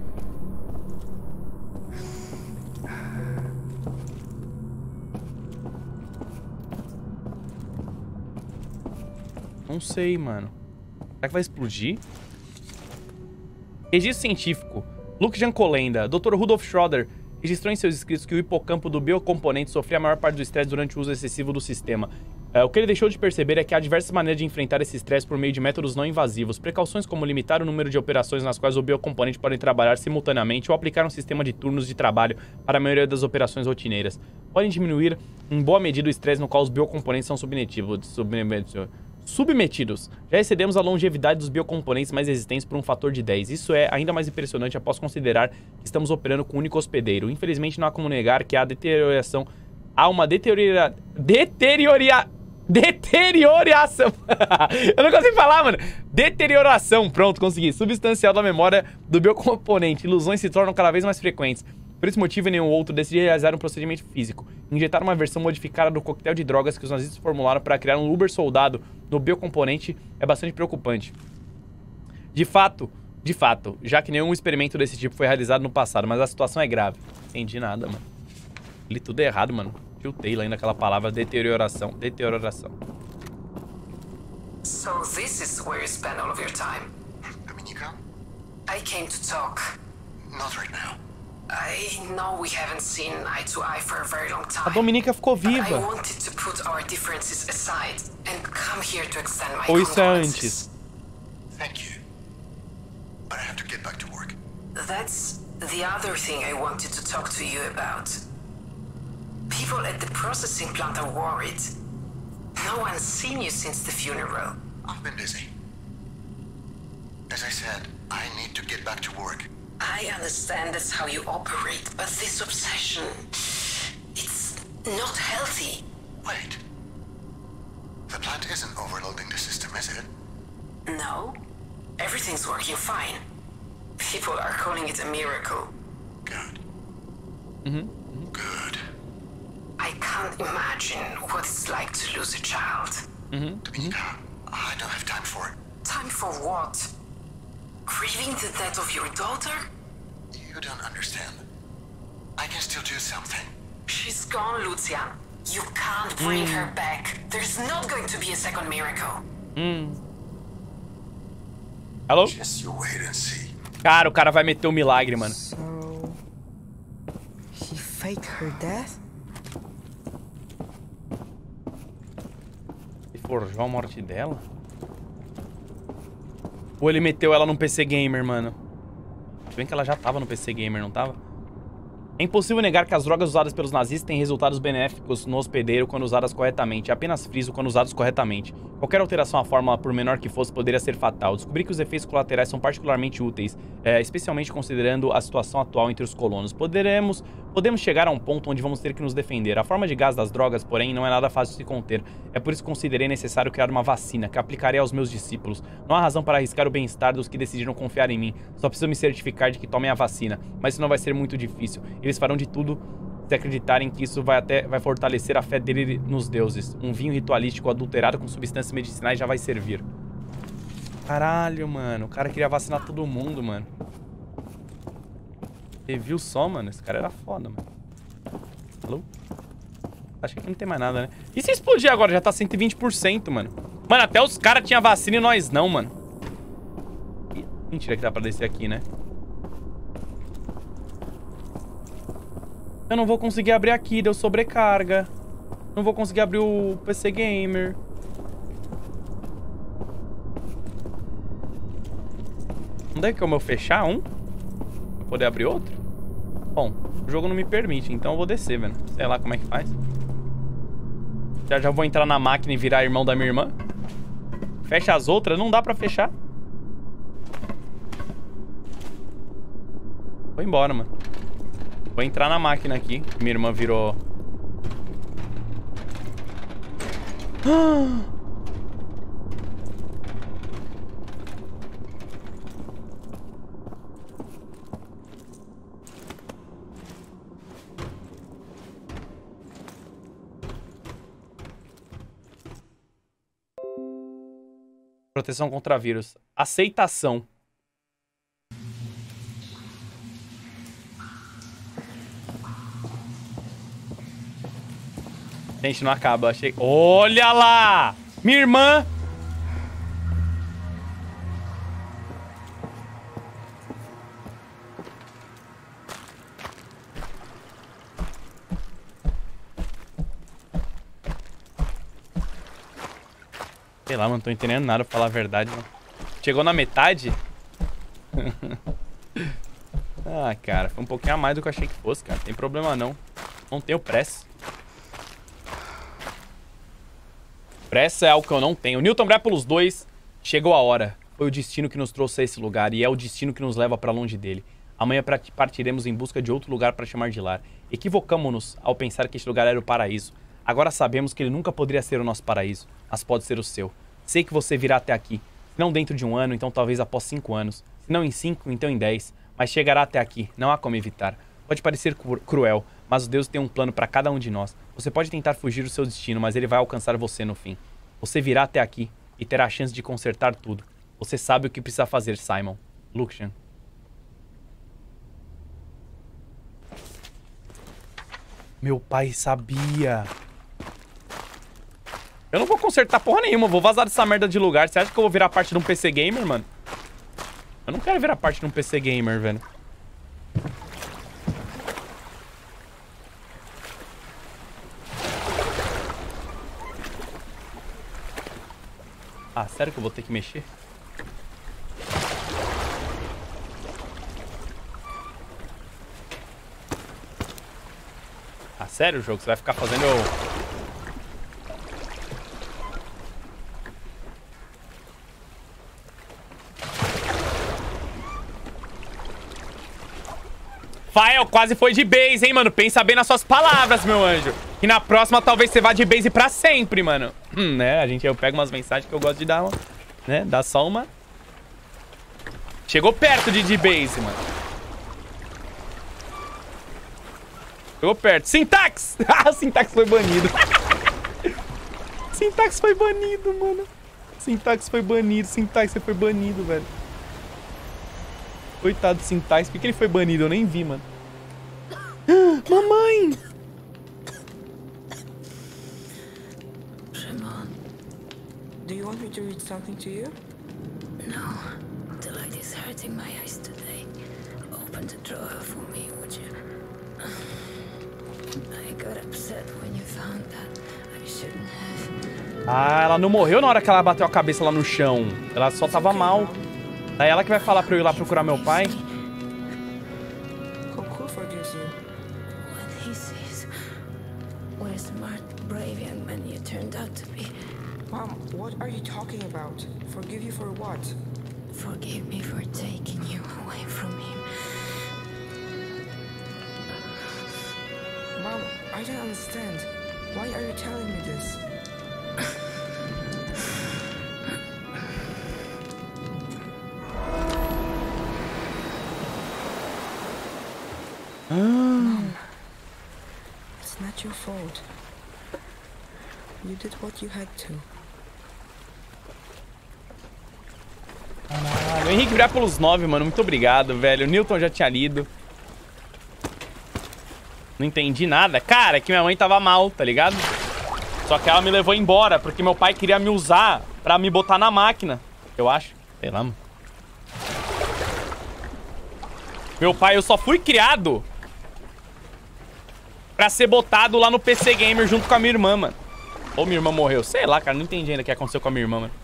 Não sei, mano. Será que vai explodir? Registro científico. Luke Jancolenda. Dr. Rudolf Schroeder registrou em seus escritos que o hipocampo do biocomponente sofria a maior parte do estresse durante o uso excessivo do sistema. O que ele deixou de perceber é que há diversas maneiras de enfrentar esse estresse por meio de métodos não invasivos. Precauções como limitar o número de operações nas quais o biocomponente pode trabalhar simultaneamente ou aplicar um sistema de turnos de trabalho para a maioria das operações rotineiras. Podem diminuir em boa medida o estresse no qual os biocomponentes são submetidos. Já excedemos a longevidade dos biocomponentes mais resistentes por um fator de 10. Isso é ainda mais impressionante após considerar que estamos operando com um único hospedeiro. Infelizmente, não há como negar que há deterioração. Há uma deterioração. Eu não consigo falar, mano. Deterioração, pronto, consegui. Substancial da memória do biocomponente. Ilusões se tornam cada vez mais frequentes. Por esse motivo, nenhum outro decidi realizar um procedimento físico. Injetar uma versão modificada do coquetel de drogas que os nazistas formularam para criar um Uber soldado no biocomponente é bastante preocupante. De fato, já que nenhum experimento desse tipo foi realizado no passado, mas a situação é grave. Entendi nada, mano. Li tudo errado, mano. Tiltei lá ainda aquela palavra deterioração. So this is where you spend all of your time. Dominica? I came to talk. Not right now. I know we haven't seen eye to eye for a very long time. A Dominica ficou But I viva. wanted to put our differences aside and come here to extend my Ou isso é condolences. antes? Thank you. But I have to get back to work. That's the other thing I wanted to talk to you about. People at the processing plant are worried. No one's seen you since the funeral. I've been busy. As I said, I need to get back to work. I understand that's how you operate, but this obsession... it's not healthy. Wait. The plant isn't overloading the system, is it? No, everything's working fine. People are calling it a miracle. Good. Good. I can't imagine what it's like to lose a child. Dominica, I don't have time for it. Time for what? Grieving the death of your daughter? You don't understand. I can still do something. She's gone, Lucian. You can't bring her back. There's not going to be a second miracle. Alô? Just you wait and see. Cara, o cara vai meter um milagre, mano. So, he faked her death? E forjou a morte dela? Ou ele meteu ela num PC Gamer, mano? Se bem que ela já tava no PC Gamer, não tava? É impossível negar que as drogas usadas pelos nazistas têm resultados benéficos no hospedeiro quando usadas corretamente. Apenas friso quando usados corretamente. Qualquer alteração à fórmula, por menor que fosse, poderia ser fatal. Descobri que os efeitos colaterais são particularmente úteis, especialmente considerando a situação atual entre os colonos. Podemos chegar a um ponto onde vamos ter que nos defender. A forma de gás das drogas, porém, não é nada fácil de se conter. É por isso que considerei necessário criar uma vacina, que aplicarei aos meus discípulos. Não há razão para arriscar o bem-estar dos que decidiram confiar em mim. Só preciso me certificar de que tomem a vacina. Mas isso não vai ser muito difícil. Eles farão de tudo se acreditarem que isso vai fortalecer a fé dele nos deuses. Um vinho ritualístico adulterado com substâncias medicinais já vai servir. Caralho, mano. O cara queria vacinar todo mundo, mano. Você viu só, mano? Esse cara era foda, mano. Alô? Acho que aqui não tem mais nada, né? E se explodir agora? Já tá 120%, mano. Mano, até os caras tinham vacina e nós não, mano. Mentira que dá pra descer aqui, né? Eu não vou conseguir abrir aqui, deu sobrecarga. Não vou conseguir abrir o PC Gamer. Não deve como eu fechar um? Pra poder abrir outro? Bom, o jogo não me permite, então eu vou descer, velho. Sei lá como é que faz. Já vou entrar na máquina e virar irmão da minha irmã. Fecha as outras, não dá pra fechar. Vou embora, mano. Vou entrar na máquina aqui. Minha irmã virou... Proteção contra vírus. Aceitação. Gente, não acaba. Achei... Olha lá! Minha irmã Sei lá, mano, não tô entendendo nada pra falar a verdade, mano. Chegou na metade? Ah, cara, foi um pouquinho a mais do que eu achei que fosse, cara. Não tem problema não. Não tenho pressa. Pressa é algo que eu não tenho. Newton Brépolos 2, chegou a hora. Foi o destino que nos trouxe a esse lugar e é o destino que nos leva pra longe dele. Amanhã partiremos em busca de outro lugar pra chamar de lar. Equivocamos-nos ao pensar que este lugar era o paraíso. Agora sabemos que ele nunca poderia ser o nosso paraíso, mas pode ser o seu. Sei que você virá até aqui. Se não dentro de 1 ano, então talvez após 5 anos. Se não em 5, então em 10. Mas chegará até aqui. Não há como evitar. Pode parecer cruel, mas Deus tem um plano para cada um de nós. Você pode tentar fugir do seu destino, mas ele vai alcançar você no fim. Você virá até aqui e terá a chance de consertar tudo. Você sabe o que precisa fazer, Simon. Lucian. Meu pai sabia. Eu não vou consertar porra nenhuma. Vou vazar dessa merda de lugar. Você acha que eu vou virar parte de um PC Gamer, mano? Eu não quero virar parte de um PC Gamer, velho. Ah, sério que eu vou ter que mexer? Ah, sério, jogo? Você vai ficar fazendo eu... Fael, quase foi de base, hein, mano? Pensa bem nas suas palavras, meu anjo. E na próxima talvez você vá de base pra sempre, mano. Né? Eu pego umas mensagens que eu gosto de dar uma... Né? Dar só uma... Chegou perto de base, mano. Chegou perto. Syntax! Ah, Syntax foi banido. Syntax foi banido, mano. Syntax foi banido. Syntax, você foi banido, velho. Coitado do Syntax. Por que ele foi banido? Eu nem vi, mano. Mamãe! Shimon, do you want me to read something to you? No, the light is hurting my eyes today. Open the drawer for me, would you? I got upset when you found that. I shouldn't have. Ah, ela não morreu na hora que ela bateu a cabeça lá no chão. Ela só tava mal. Daí ela que vai falar pra eu ir lá procurar meu pai. Who forgives you? When he sees what a smart, brave young man you turned out to be. Mom, what are you talking about? Forgive you for what? Forgive me for taking you away from him. Mom, I don't understand. Why are you telling me this? Mom, it's not your fault. You did what you had to. Caralho, Henrique Brépolos 9, mano. Muito obrigado, velho. O Newton já tinha lido. Não entendi nada. Cara, é que minha mãe tava mal, tá ligado? Só que ela me levou embora, porque meu pai queria me usar pra me botar na máquina. Eu acho. Sei lá, mano. Meu pai, eu só fui criado pra ser botado lá no PC Gamer junto com a minha irmã, mano. Ou minha irmã morreu. Sei lá, cara. Não entendi ainda o que aconteceu com a minha irmã, mano.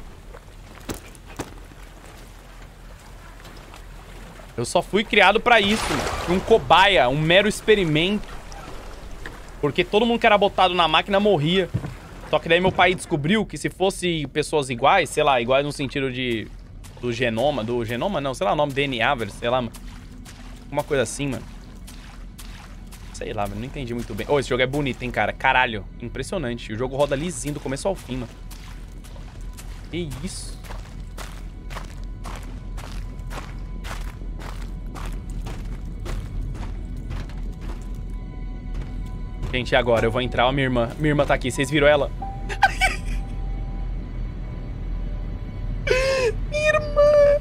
Eu só fui criado pra isso, mano. Um cobaia, um mero experimento. Porque todo mundo que era botado na máquina morria. Só que daí meu pai descobriu que se fosse pessoas iguais, sei lá, iguais no sentido de... Do genoma não, sei lá o nome, DNA, velho, sei lá, mano. Uma coisa assim, mano. Sei lá, mano, não entendi muito bem. Oh, esse jogo é bonito, hein, cara. Caralho, impressionante. O jogo roda lisinho do começo ao fim, mano. Que isso? Gente, agora eu vou entrar, ó, minha irmã. Minha irmã tá aqui, vocês viram ela? Minha irmã!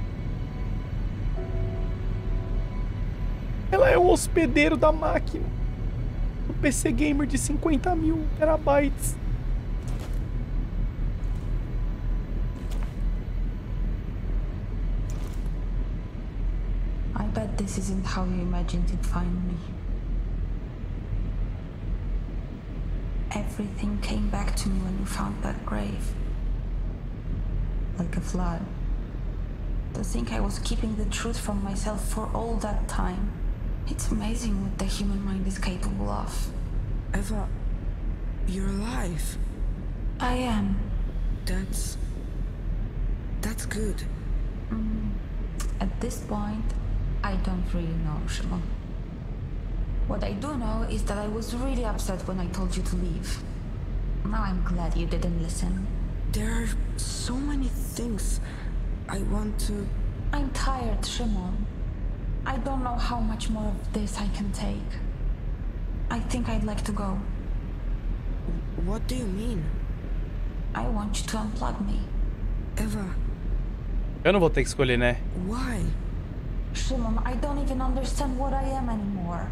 Ela é o hospedeiro da máquina. O PC Gamer de 50.000 terabytes. I bet this isn't how you imagined you'd find me. Everything came back to me when you found that grave. like a flood. To think I was keeping the truth from myself for all that time. It's amazing what the human mind is capable of. Eva, you're alive. I am. That's good. At this point, I don't really know, Shimon. What I do know is that I was really upset when I told you to leave. Now I'm glad you didn't listen. There are so many things I want to... I'm tired, Shimon. I don't know how much more of this I can take. I think I'd like to go. What do you mean? I want you to unplug me. Eva, Eu não vou ter que escolher, né? why? Shimon, I don't even understand what I am anymore.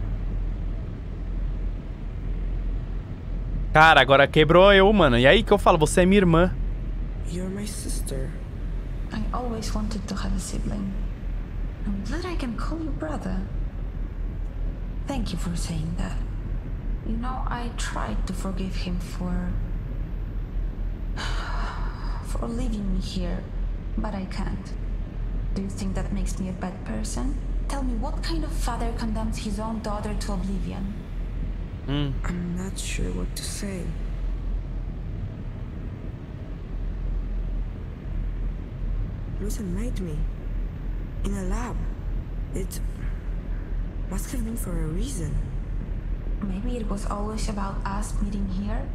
Cara, agora quebrou eu, mano. E aí que eu falo, você é minha irmã. You're my sister. I always wanted to have a sibling. I'm glad I can call you brother. Thank you for saying that. You know, I tried to forgive him for leaving me here, but I can't. Do you think that makes me a bad person? Tell me, what kind of father condemns his own daughter to oblivion? I'm not sure what to say. Lucian made me. In a lab. It must have been for a reason. Maybe it was always about us meeting here?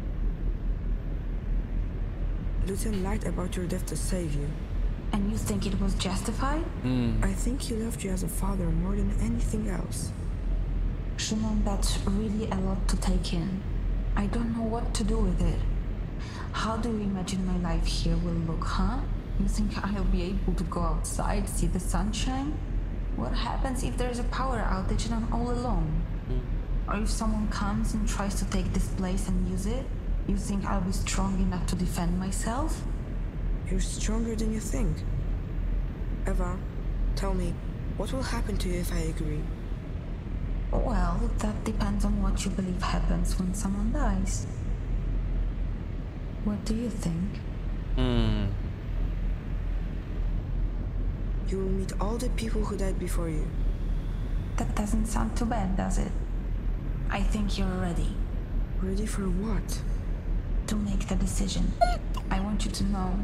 Lucian lied about your death to save you. And you think it was justified? I think he loved you as a father more than anything else. Shimon, that's really a lot to take in. I don't know what to do with it. How do you imagine my life here will look, huh? You think I'll be able to go outside, see the sunshine? What happens if there's a power outage and I'm all alone? Or if someone comes and tries to take this place and use it? You think I'll be strong enough to defend myself? You're stronger than you think. Eva, tell me, what will happen to you if I agree? Well, that depends on what you believe happens when someone dies. What do you think? You will meet all the people who died before you. That doesn't sound too bad, does it? I think you're ready Ready for what? to make the decision. I want you to know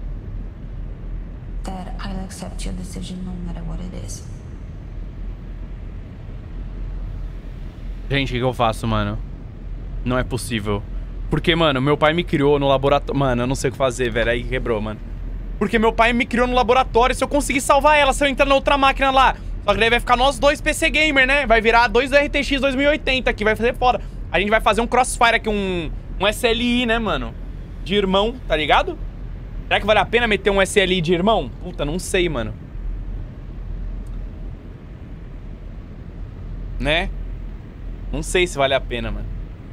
that I'll accept your decision no matter what it is. Gente, o que eu faço, mano? Não é possível. Porque, mano, meu pai me criou no laboratório... Mano, eu não sei o que fazer, velho. Aí quebrou, mano. Porque meu pai me criou no laboratório. Se eu conseguir salvar ela, se eu entrar na outra máquina lá... Só que daí vai ficar nós dois PC Gamer, né? Vai virar dois do RTX 2080 aqui. Vai fazer foda. A gente vai fazer um Crossfire aqui, um SLI, né, mano? De irmão, tá ligado? Será que vale a pena meter um SLI de irmão? Puta, não sei, mano. Né? Não sei se vale a pena, mano.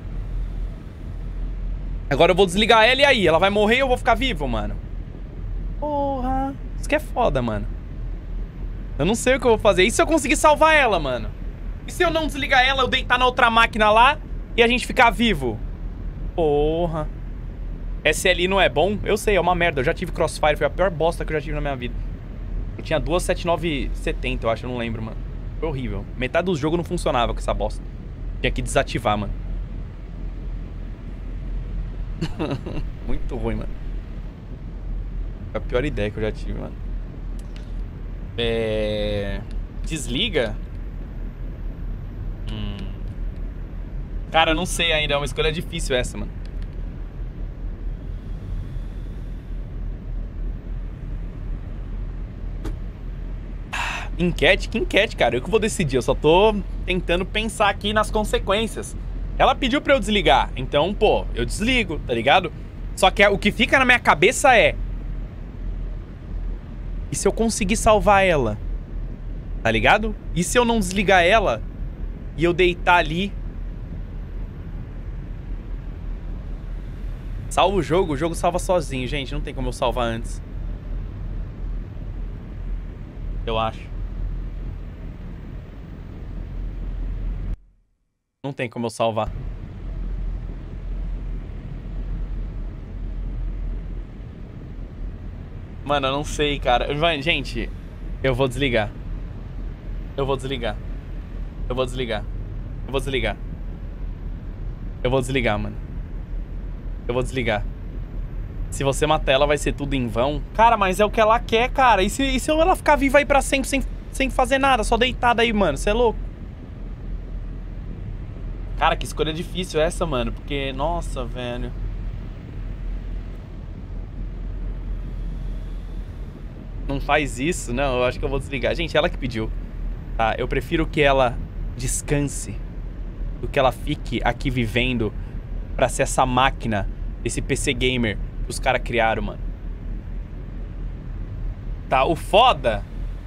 Agora eu vou desligar ela e aí? Ela vai morrer e eu vou ficar vivo, mano? Porra. Isso que é foda, mano. Eu não sei o que eu vou fazer. E se eu conseguir salvar ela, mano? E se eu não desligar ela, eu deitar na outra máquina lá e a gente ficar vivo? Porra. SLI não é bom? Eu sei, é uma merda. Eu já tive Crossfire, foi a pior bosta que eu já tive na minha vida. Eu tinha duas 7970, eu acho, eu não lembro, mano. Foi horrível. Metade do jogo não funcionava com essa bosta. Tinha que desativar, mano. Muito ruim, mano. Foi a pior ideia que eu já tive, mano. Desliga? Cara, eu não sei ainda. É uma escolha difícil essa, mano. Enquete? Que enquete, cara? Eu que vou decidir. Eu só tô tentando pensar aqui nas consequências. Ela pediu pra eu desligar. Então, pô, eu desligo, tá ligado? Só que o que fica na minha cabeça é... E se eu conseguir salvar ela? Tá ligado? E se eu não desligar ela e eu deitar ali? Salva o jogo salva sozinho, gente. Não tem como eu salvar antes. Eu acho. Não tem como eu salvar. Mano, eu não sei, cara. Gente, eu vou desligar. Eu vou desligar. Eu vou desligar. Eu vou desligar. Eu vou desligar, mano. Eu vou desligar. Se você matar ela, vai ser tudo em vão. Cara, mas é o que ela quer, cara. E se ela ficar viva aí pra sempre sem fazer nada, só deitada aí, mano? Você é louco? Cara, que escolha difícil essa, mano. Porque, nossa, velho. Não faz isso, não. Eu acho que eu vou desligar. Gente, ela que pediu. Tá, eu prefiro que ela descanse do que ela fique aqui vivendo pra ser essa máquina, esse PC gamer que os caras criaram, mano. Tá, o foda...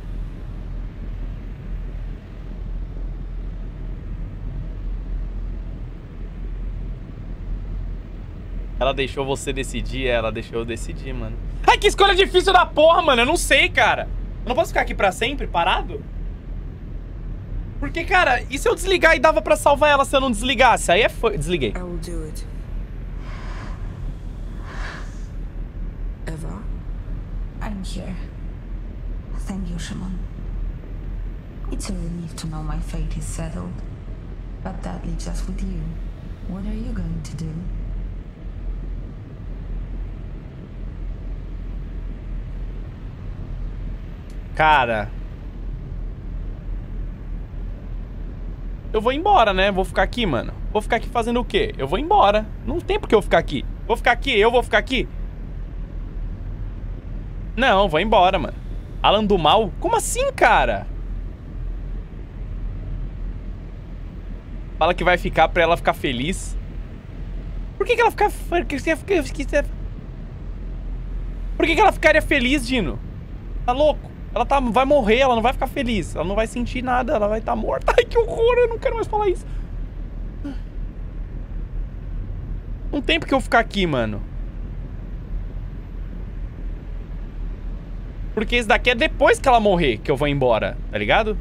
Ela deixou você decidir? Ela deixou eu decidir, mano. Ai, que escolha difícil da porra, mano. Eu não sei, cara. Eu não posso ficar aqui pra sempre, parado? Porque, cara, e se eu desligar e dava pra salvar ela se eu não desligasse? Aí é... Desliguei. I will do it. Eva? I'm here. Thank you, Shimon. It's a relief to know my fate is settled. But that leaves us with you. What are you going to do? Cara... Eu vou embora, né? Vou ficar aqui, mano. Vou ficar aqui fazendo o quê? Eu vou embora. Não tem por que eu ficar aqui. Vou ficar aqui? Eu vou ficar aqui? Não, vou embora, mano. Alan do Mal? Como assim, cara? Fala que vai ficar pra ela ficar feliz. Por que ela ficar... Por que ela ficaria feliz, Dino? Tá louco? Ela vai morrer, ela não vai ficar feliz. Ela não vai sentir nada, ela vai estar morta. Ai, que horror, eu não quero mais falar isso. Não tem por que eu ficar aqui, mano. Porque isso daqui é depois que ela morrer que eu vou embora, tá ligado?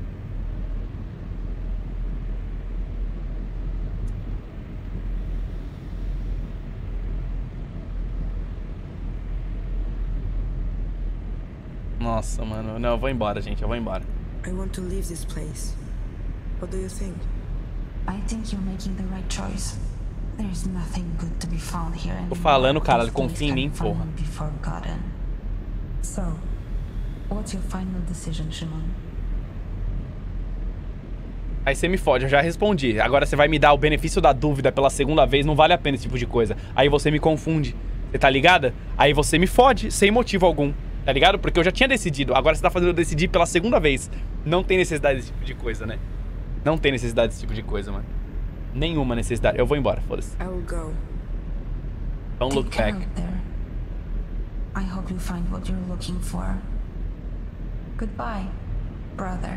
Nossa, mano. Não, eu vou embora, gente. Eu vou embora. I want to leave this place. What do you think? I think you're making the right choice. There's nothing good to be found here anymore. Tô falando, cara. This Confia em place mim, can porra. finally be forgotten. So, what's your final decision, Shimon? Aí você me fode, eu já respondi. Agora você vai me dar o benefício da dúvida pela segunda vez, não vale a pena esse tipo de coisa. Aí você me confunde, você tá ligada? Aí você me fode sem motivo algum, tá ligado? Porque eu já tinha decidido, agora você tá fazendo eu decidir pela segunda vez. Não tem necessidade desse tipo de coisa, né? Não tem necessidade desse tipo de coisa, mano. Nenhuma necessidade. Eu vou embora, foda-se. I will go. Don't look Take care back. out there. I hope you find what you're looking for. Goodbye, brother.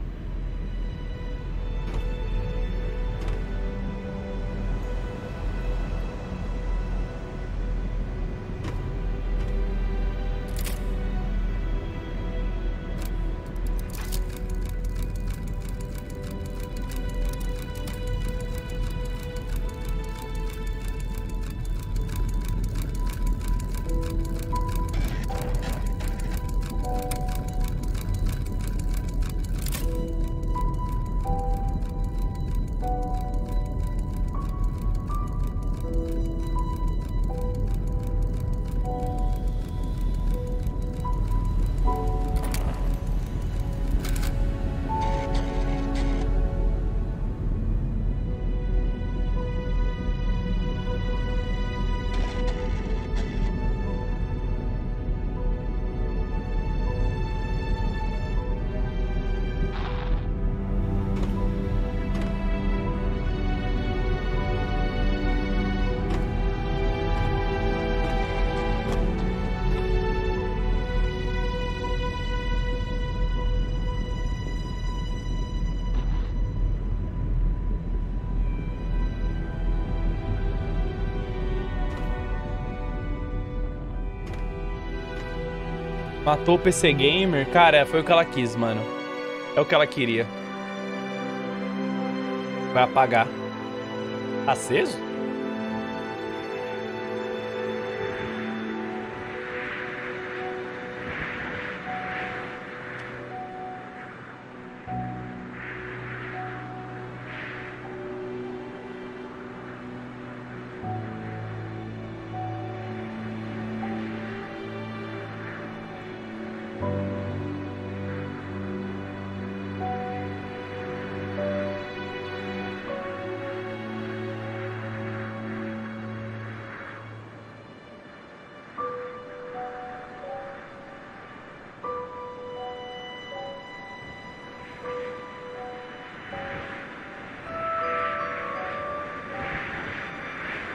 Matou o PC Gamer? Cara, foi o que ela quis, mano. É o que ela queria. Vai apagar. Aceso?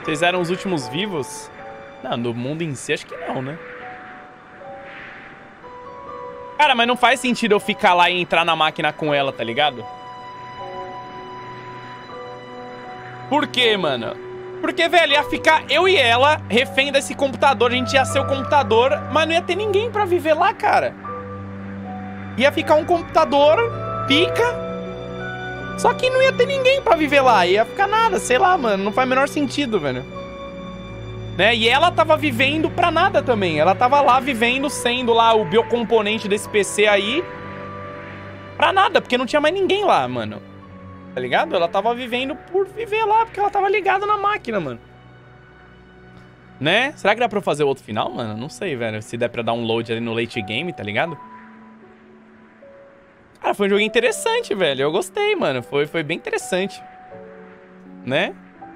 Vocês eram os últimos vivos? Não, no mundo em si acho que não, né? Cara, mas não faz sentido eu ficar lá e entrar na máquina com ela, tá ligado? Por quê, mano? Porque, velho, ia ficar eu e ela refém desse computador. A gente ia ser o computador, mas não ia ter ninguém pra viver lá, cara. Ia ficar um computador, pica. Só que não ia ter ninguém pra viver lá. Ia ficar nada, sei lá, mano. Não faz o menor sentido, velho. Né? E ela tava vivendo pra nada também. Ela tava lá vivendo, sendo lá o biocomponente desse PC aí. Pra nada, porque não tinha mais ninguém lá, mano. Tá ligado? Ela tava vivendo por viver lá, porque ela tava ligada na máquina, mano. Né? Será que dá pra eu fazer outro final, mano? Não sei, velho. Se der pra dar um load ali no late game, tá ligado? Cara, foi um jogo interessante, velho. Eu gostei, mano. Foi bem interessante. Né?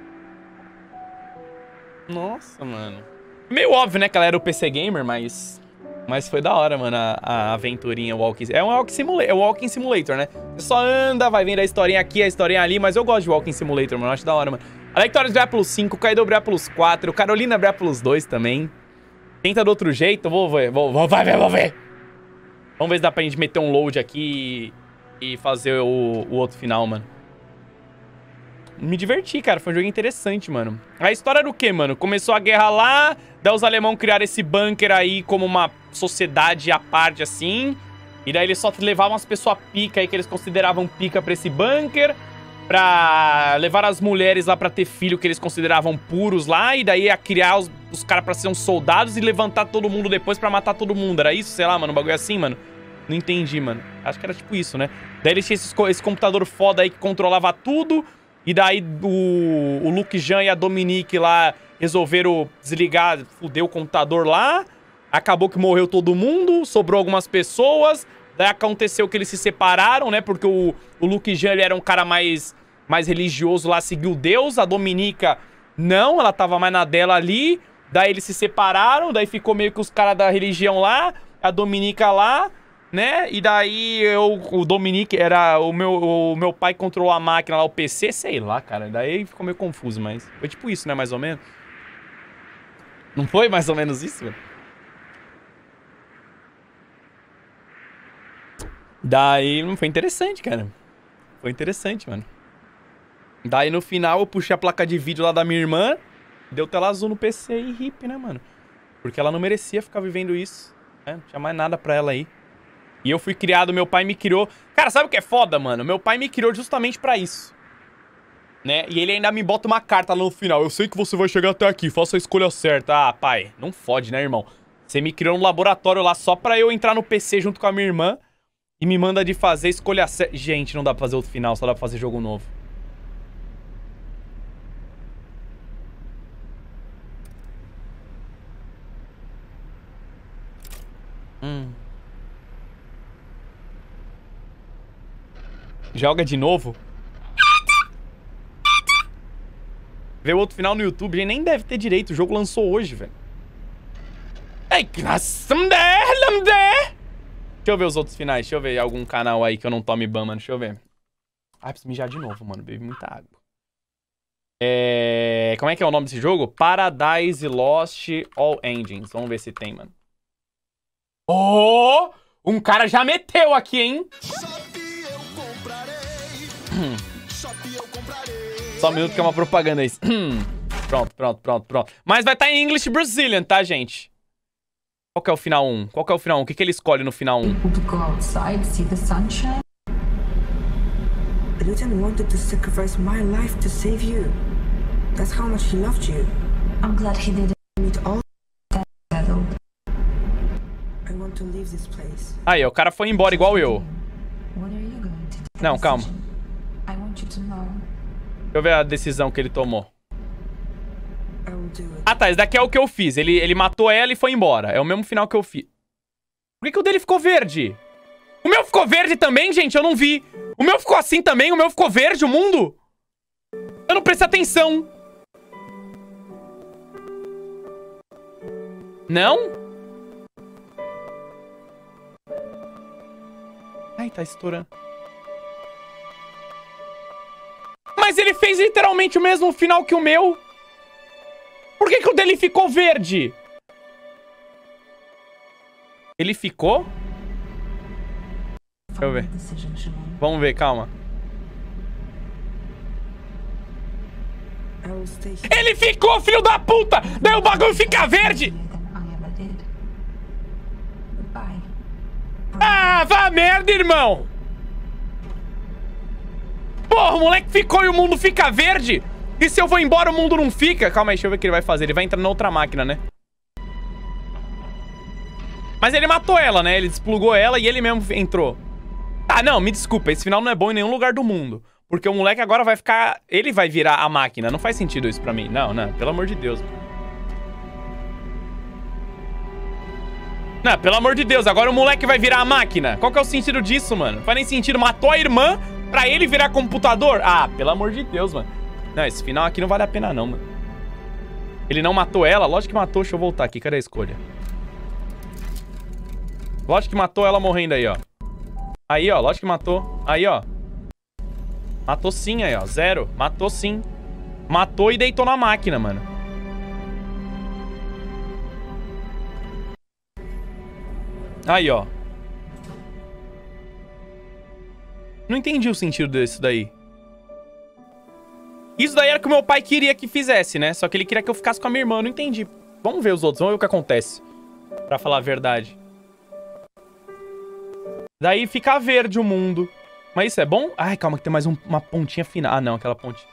Nossa, mano. Meio óbvio, né, que ela era o PC Gamer, mas foi da hora, mano, a aventurinha Walking... É um Walking Simulator, né? Você só anda, vai vendo a historinha aqui, a historinha ali, mas eu gosto de Walking Simulator, mano. Eu acho da hora, mano. A Lectorious brilha plus 5, o Kaido brilha plus 4, Carolina brilha plus 2 também. Tenta do outro jeito, vou ver. Vamos ver se dá pra gente meter um load aqui e fazer o outro final, mano. Me diverti, cara. Foi um jogo interessante, mano. A história era o quê, mano? Começou a guerra lá, daí os alemães criaram esse bunker aí como uma sociedade à parte, assim. E daí eles só levavam as pessoas pica aí, que eles consideravam pica pra esse bunker, pra levar as mulheres lá pra ter filho que eles consideravam puros lá, e daí ia criar os caras pra ser uns soldados e levantar todo mundo depois pra matar todo mundo. Era isso? Sei lá, mano, um bagulho assim, mano. Não entendi, mano. Acho que era tipo isso, né? Daí eles tinham esse computador foda aí que controlava tudo. E daí o Luke Jean e a Dominique lá resolveram desligar, fuder o computador lá. Acabou que morreu todo mundo, sobrou algumas pessoas. Daí aconteceu que eles se separaram, né? Porque o Luke Jean, ele era um cara mais religioso lá, seguiu Deus. A Dominica, não, ela tava mais na dela ali. Daí eles se separaram, daí ficou meio que os caras da religião lá, a Dominica lá, né? E daí o Dominique era... O meu pai controlou a máquina lá, o PC, sei lá, cara. Daí ficou meio confuso, mas... Foi tipo isso, né? Mais ou menos. Não foi mais ou menos isso, velho? Daí... Foi interessante, cara. Foi interessante, mano. Daí no final eu puxei a placa de vídeo lá da minha irmã. Deu tela azul no PC e hip, né, mano? Porque ela não merecia ficar vivendo isso, né? Não tinha mais nada pra ela aí. E eu fui criado, meu pai me criou... Cara, sabe o que é foda, mano? Meu pai me criou justamente pra isso. Né? E ele ainda me bota uma carta lá no final. Eu sei que você vai chegar até aqui, faça a escolha certa. Ah, pai, não fode, né, irmão? Você me criou no laboratório lá só pra eu entrar no PC junto com a minha irmã e me manda de fazer a escolha certa. Gente, não dá pra fazer outro final, só dá pra fazer jogo novo. Joga de novo? Vê o outro final no YouTube, a gente nem deve ter direito. O jogo lançou hoje, velho. Deixa eu ver os outros finais. Deixa eu ver algum canal aí que eu não tome ban, mano. Deixa eu ver. Ah, preciso mijar de novo, mano. Bebi muita água. Como é que é o nome desse jogo? Paradise Lost All Engines. Vamos ver se tem, mano. Oh! Um cara já meteu aqui, hein? Só um minuto que é uma propaganda aí. Pronto. Mas vai estar em English Brazilian, tá, gente? Qual que é o final 1? Qual que é o final 1? O que que ele escolhe no final 1? People to go outside, see the sunshine. Luton wanted to sacrifice my life to save you. That's how much he loved you. I'm glad he did it. Meet all. Settled. I want to leave this place. Aí, o cara foi embora igual eu. What are you going to do? Não, calma. I want you to know. Deixa eu ver a decisão que ele tomou. I will do it. Ah, tá. Esse daqui é o que eu fiz. Ele matou ela e foi embora. É o mesmo final que eu fiz. Por que o dele ficou verde? O meu ficou verde também, gente? Eu não vi. O meu ficou assim também? O meu ficou verde, o mundo? Eu não prestei atenção. Não? Ai, tá estourando. Mas ele fez literalmente o mesmo final que o meu. que o dele ficou verde? Ele ficou? Deixa eu ver. Vamos ver, calma. Ele ficou, filho da puta! Daí o bagulho fica verde! Ah, vá merda, irmão! Porra, o moleque ficou e o mundo fica verde? E se eu vou embora, o mundo não fica? Calma aí, deixa eu ver o que ele vai fazer. Ele vai entrar na outra máquina, né? Mas ele matou ela, né? Ele desplugou ela e ele mesmo entrou. Ah, não, me desculpa. Esse final não é bom em nenhum lugar do mundo. Porque o moleque agora vai ficar... Ele vai virar a máquina. Não faz sentido isso pra mim. Não, não. Pelo amor de Deus. Não, pelo amor de Deus. Agora o moleque vai virar a máquina. Qual que é o sentido disso, mano? Não faz nem sentido. Matou a irmã pra ele virar computador. Ah, pelo amor de Deus, mano. Não, esse final aqui não vale a pena não, mano. Ele não matou ela? Lógico que matou. Deixa eu voltar aqui. Cadê a escolha? Lógico que matou ela morrendo aí, ó. Aí, ó. Lógico que matou. Aí, ó. Matou sim aí, ó. 0. Matou sim. Matou e deitou na máquina, mano. Aí, ó. Não entendi o sentido disso daí. Isso daí era o que o meu pai queria que fizesse, né? Só que ele queria que eu ficasse com a minha irmã. Eu não entendi. Vamos ver os outros. Vamos ver o que acontece. Pra falar a verdade. Daí fica verde o mundo. Mas isso é bom? Ai, calma que tem mais uma pontinha final. Ah, não. Aquela ponte.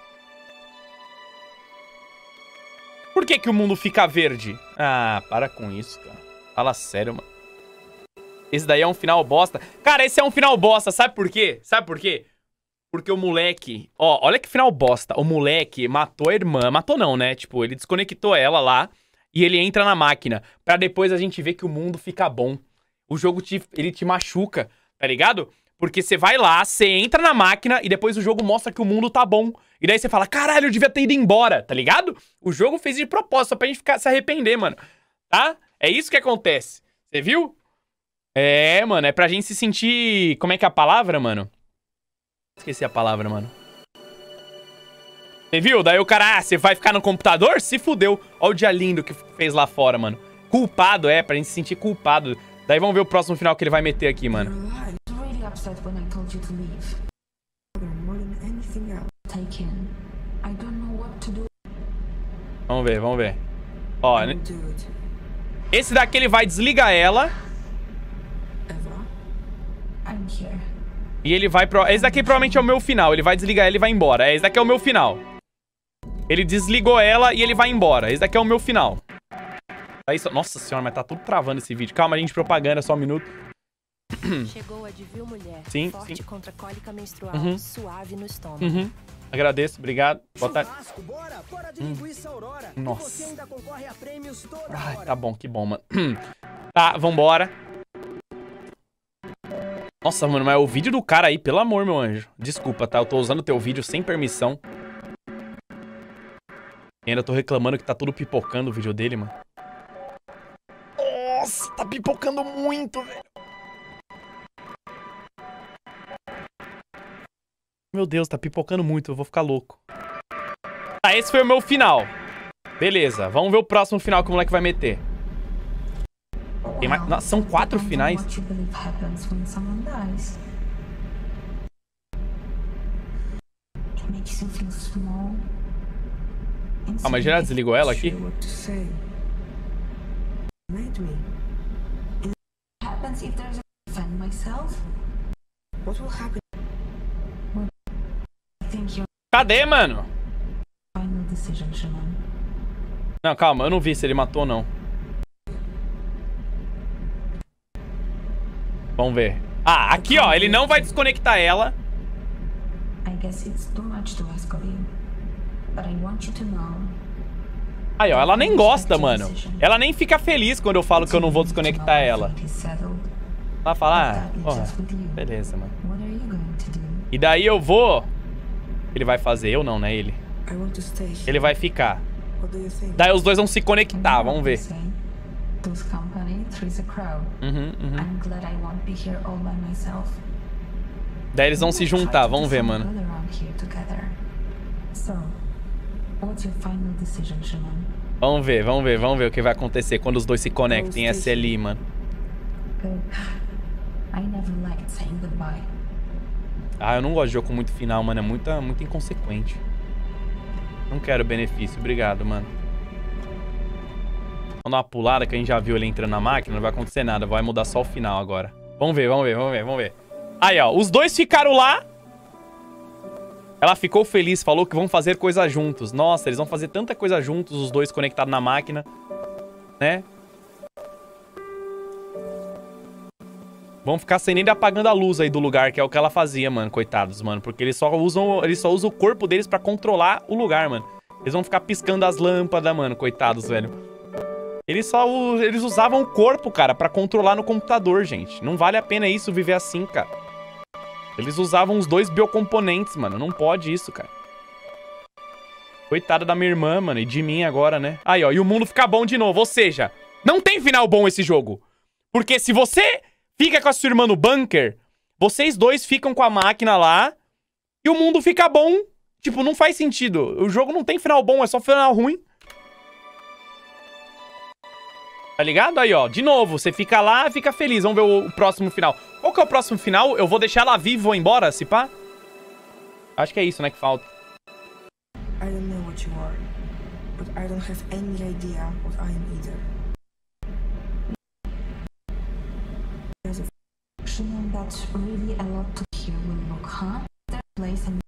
Por que que o mundo fica verde? Ah, para com isso, cara. Fala sério, mano. Esse daí é um final bosta. Cara, esse é um final bosta. Sabe por quê? Sabe por quê? Porque o moleque... Ó, olha que final bosta. O moleque matou a irmã. Matou não, né? Tipo, ele desconectou ela lá. E ele entra na máquina. Pra depois a gente ver que o mundo fica bom. O jogo ele te machuca, tá ligado? Porque você vai lá, você entra na máquina e depois o jogo mostra que o mundo tá bom. E daí você fala, caralho, eu devia ter ido embora, tá ligado? O jogo fez de propósito, só pra gente se arrepender, mano. Tá? É isso que acontece. Você viu? É, mano, é pra gente se sentir... Como é que é a palavra, mano? Esqueci a palavra, mano. Você viu? Daí o cara, você vai ficar no computador? Se fudeu. Olha o dia lindo que fez lá fora, mano. Culpado, pra gente se sentir culpado. Daí vamos ver o próximo final que ele vai meter aqui, mano. Vamos ver, vamos ver. Ó, esse daqui ele vai desligar ela. E ele vai pro... Esse daqui provavelmente é o meu final. Ele vai desligar ela e vai embora. Esse daqui é o meu final. Ele desligou ela e ele vai embora. Esse daqui é o meu final. Aí, nossa senhora, mas tá tudo travando esse vídeo. Calma, gente, propaganda, só um minuto. Chegou a Advil Mulher. Sim, forte sim. contra cólica menstrual, suave no estômago. Agradeço, obrigado. Boa tarde. Bora de linguiça Aurora. Nossa. E você ainda concorre a prêmios toda Ai, hora. tá bom, que bom, mano. Tá, vambora. Nossa, mano, mas o vídeo do cara aí, pelo amor, meu anjo. Desculpa, tá? Eu tô usando o teu vídeo sem permissão. E ainda tô reclamando que tá tudo pipocando o vídeo dele, mano. Nossa, tá pipocando muito, velho. Meu Deus, tá pipocando muito, eu vou ficar louco. Tá, esse foi o meu final. Beleza, vamos ver o próximo final que o moleque vai meter. Tem mais... Nossa, são 4 finais. Ah, mas já desligou ela aqui? Cadê, mano? Não, calma, eu não vi se ele matou ou não. Vamos ver. Ah, aqui, ó. Ele não vai desconectar ela. Aí, ó. Ela nem gosta, mano. Ela nem fica feliz quando eu falo que eu não vou desconectar ela. Ela fala, beleza, mano. E daí eu vou... Ele vai fazer, eu não, né? Ele. Ele vai ficar. Daí os dois vão se conectar, vamos ver. Daí eles vão se juntar, vamos ver, mano. Vamos ver o que vai acontecer quando os dois se conectem. SLI, mano. I never liked saying goodbye. Ah, eu não gosto de jogo com muito final, mano. É muito inconsequente. Não quero benefício. Obrigado, mano. Vamos dar uma pulada que a gente já viu ele entrando na máquina. Não vai acontecer nada. Vai mudar só o final agora. Vamos ver. Aí, ó. Os dois ficaram lá. Ela ficou feliz. Falou que vão fazer coisa juntos. Nossa, eles vão fazer tanta coisa juntos. Os dois conectados na máquina. Né? Vão ficar sem nem apagando a luz aí do lugar, que é o que ela fazia, mano. Coitados, mano. Porque eles só usam o corpo deles pra controlar o lugar, mano. Eles vão ficar piscando as lâmpadas, mano. Coitados, velho. Eles usavam o corpo, cara, pra controlar no computador, gente. Não vale a pena isso, viver assim, cara. Eles usavam os dois biocomponentes, mano. Não pode isso, cara. Coitada da minha irmã, mano. E de mim agora, né? Aí, ó. E o mundo fica bom de novo. Ou seja, não tem final bom esse jogo. Porque se você fica com a sua irmã no bunker, vocês dois ficam com a máquina lá e o mundo fica bom. Tipo, não faz sentido. O jogo não tem final bom, é só final ruim. Tá ligado? Aí, ó. De novo, você fica lá, fica feliz. Vamos ver o próximo final. Qual que é o próximo final? Eu vou deixar ela viva e vou embora, se pá? Acho que é isso, né, que falta. I don't know what you are, but I don't have any idea what I am either. Shouldn't that's really a lot to hear when look, huh? That place and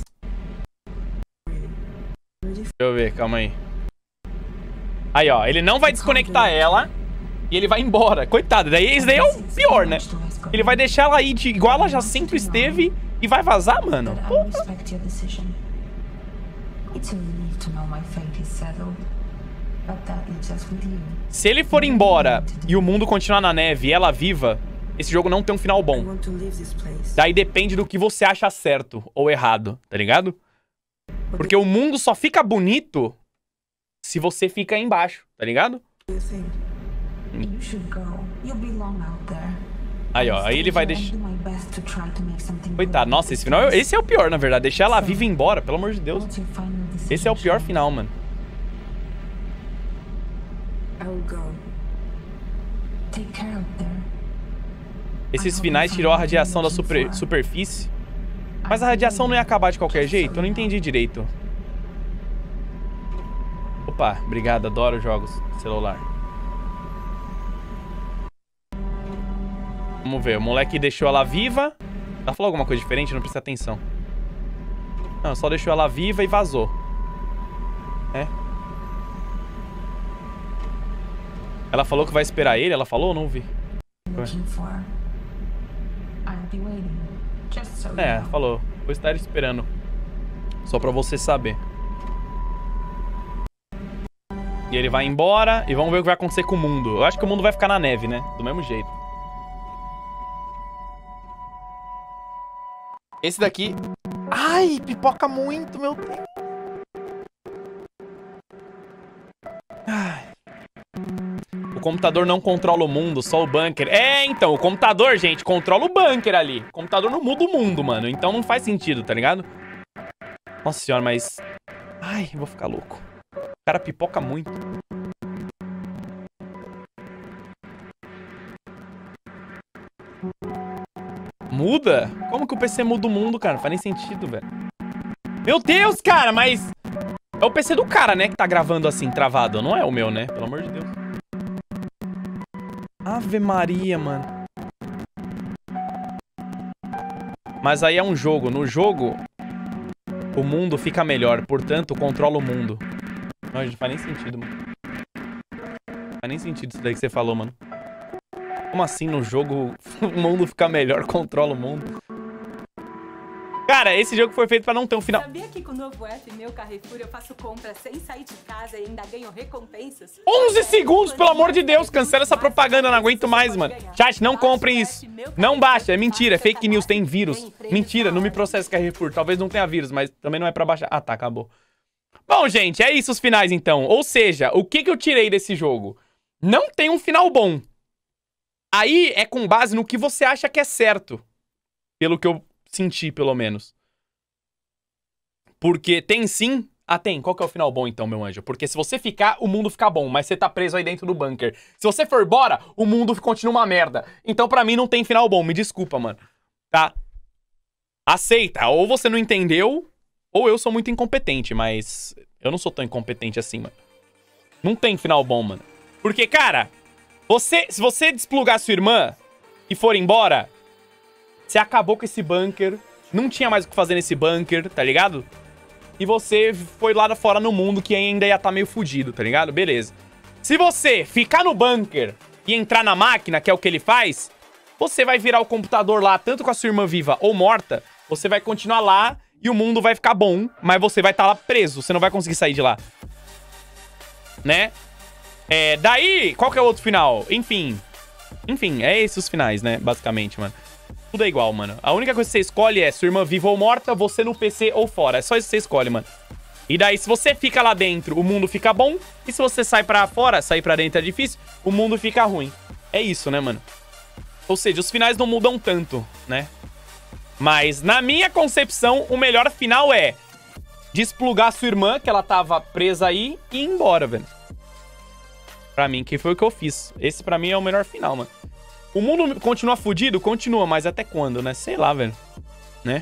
Deixa eu ver, calma aí. Aí, ó, ele não vai desconectar ela e ele vai embora. Coitado, esse daí é o pior, né? Ele vai deixar ela aí igual ela já sempre esteve e vai vazar, mano. I respect your decision. It's a relief to know my fate is settled. But that leaves us with you. Se ele for embora e o mundo continuar na neve e ela viva, esse jogo não tem um final bom. Daí depende do que você acha certo ou errado, tá ligado? Porque o mundo só fica bonito se você fica aí embaixo, tá ligado? You should go. You belong out there. Aí, ó, aí ele vai deixar... Coitado, nossa, esse é o pior, na verdade. Deixar ela viva e ir embora, pelo amor de Deus. Esse é o pior final, mano. I will go. Take care out there. Esses finais tirou a radiação da superfície. Mas a radiação não ia acabar de qualquer jeito? Eu não entendi direito. Opa, obrigado, adoro jogos de celular. Vamos ver, o moleque deixou ela viva. Ela falou alguma coisa diferente? Não presta atenção. Não, só deixou ela viva e vazou. É. Ela falou que vai esperar ele? Ela falou ou não vi? É, falou. Vou estar esperando. Só pra você saber. E ele vai embora e vamos ver o que vai acontecer com o mundo. Eu acho que o mundo vai ficar na neve, né? Do mesmo jeito. Esse daqui... Ai, pipoca muito, meu Deus. Ai. O computador não controla o mundo, só o bunker. É, então, o computador, gente, controla o bunker ali. O computador não muda o mundo, mano. Então não faz sentido, tá ligado? Nossa senhora, mas... Ai, eu vou ficar louco. O cara pipoca muito. Muda? Como que o PC muda o mundo, cara? Não faz nem sentido, velho. Meu Deus, cara, mas... É o PC do cara, né, que tá gravando assim, travado. Não é o meu, né? Pelo amor de Deus. Ave Maria, mano. Mas aí é um jogo. No jogo, o mundo fica melhor. Portanto, controla o mundo. Não, não faz nem sentido, mano. Não faz nem sentido isso daí que você falou, mano. Como assim no jogo o mundo fica melhor, controla o mundo? Cara, esse jogo foi feito pra não ter um final. Sabia que com o novo app Meu Carrefour eu faço compras sem sair de casa e ainda ganho recompensas? 11 segundos, pelo amor de Deus, cancela essa propaganda, não aguento mais, mano. Chat, não comprem isso. Não baixa, é mentira, é fake news, tem vírus. Mentira, não me processa Carrefour. Talvez não tenha vírus, mas também não é pra baixar. Ah, tá, acabou. Bom, gente, é isso os finais então. Ou seja, o que eu tirei desse jogo? Não tem um final bom. Aí é com base no que você acha que é certo. Pelo que eu senti, pelo menos. Porque tem sim Ah, tem. Qual que é o final bom, então, meu anjo? Porque se você ficar, o mundo fica bom, mas você tá preso aí dentro do bunker. Se você for embora, o mundo continua uma merda. Então, pra mim, não tem final bom. Me desculpa, mano. Tá? Aceita. Ou você não entendeu, ou eu sou muito incompetente, mas eu não sou tão incompetente assim, mano. Não tem final bom, mano. Porque, cara, se você desplugar sua irmã e for embora, você acabou com esse bunker. Não tinha mais o que fazer nesse bunker, tá ligado? E você foi lá fora no mundo que ainda ia estar meio fudido, tá ligado? Beleza. Se você ficar no bunker e entrar na máquina, que é o que ele faz, você vai virar o computador lá, tanto com a sua irmã viva ou morta, você vai continuar lá e o mundo vai ficar bom, mas você vai estar lá preso, você não vai conseguir sair de lá. Né? Daí, qual que é o outro final? Enfim, é esses os finais, né? Basicamente, mano. Tudo é igual, mano. A única coisa que você escolhe é sua irmã viva ou morta, você no PC ou fora. É só isso que você escolhe, mano. E daí, se você fica lá dentro, o mundo fica bom. E se você sai pra fora, sair pra dentro é difícil, o mundo fica ruim. É isso, né, mano? Ou seja, os finais não mudam tanto, né? Mas, na minha concepção, o melhor final é desplugar sua irmã, que ela tava presa aí, e ir embora, velho. Pra mim, que foi o que eu fiz. Esse, pra mim, é o melhor final, mano. O mundo continua fudido? Continua, mas até quando, né? Sei lá, velho. Né?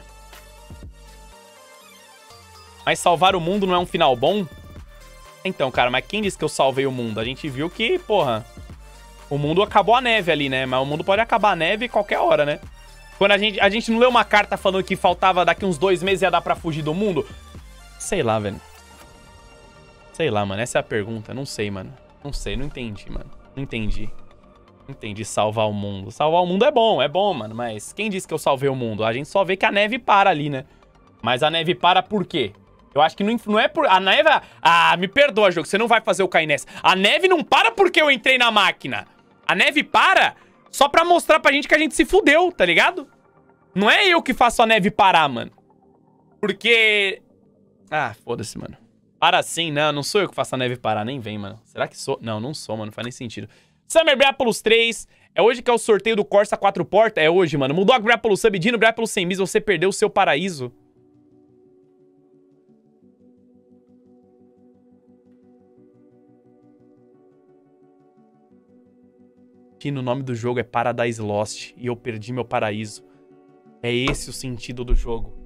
Mas salvar o mundo não é um final bom? Então, cara, mas quem disse que eu salvei o mundo? A gente viu que, porra, o mundo acabou a neve ali, né? Mas o mundo pode acabar a neve qualquer hora, né? Quando a gente não leu uma carta falando que faltava daqui uns 2 meses ia dar pra fugir do mundo? Sei lá, velho. Sei lá, mano. Essa é a pergunta. Não sei, mano. Não sei, não entendi, mano. Não entendi. Entendi, salvar o mundo. Salvar o mundo é bom, mano. Mas quem disse que eu salvei o mundo? A gente só vê que a neve para ali, né? Mas a neve para por quê? Eu acho que não é por... A neve... Ah, me perdoa, jogo. Você não vai fazer eu cair nessa. A neve não para porque eu entrei na máquina. A neve para só pra mostrar pra gente que a gente se fudeu, tá ligado? Não é eu que faço a neve parar, mano. Porque... Ah, foda-se, mano. Para sim, não sou eu que faço a neve parar. Nem vem, mano. Será que sou? Não sou, mano. Não faz nem sentido. Summer Grapples 3. É hoje que é o sorteio do Corsa 4 portas? É hoje, mano. Mudou a Grapples Sub, Dino Grapples 100 bis. Você perdeu o seu paraíso. Dino, o nome do jogo é Paradise Lost. E eu perdi meu paraíso. É esse o sentido do jogo.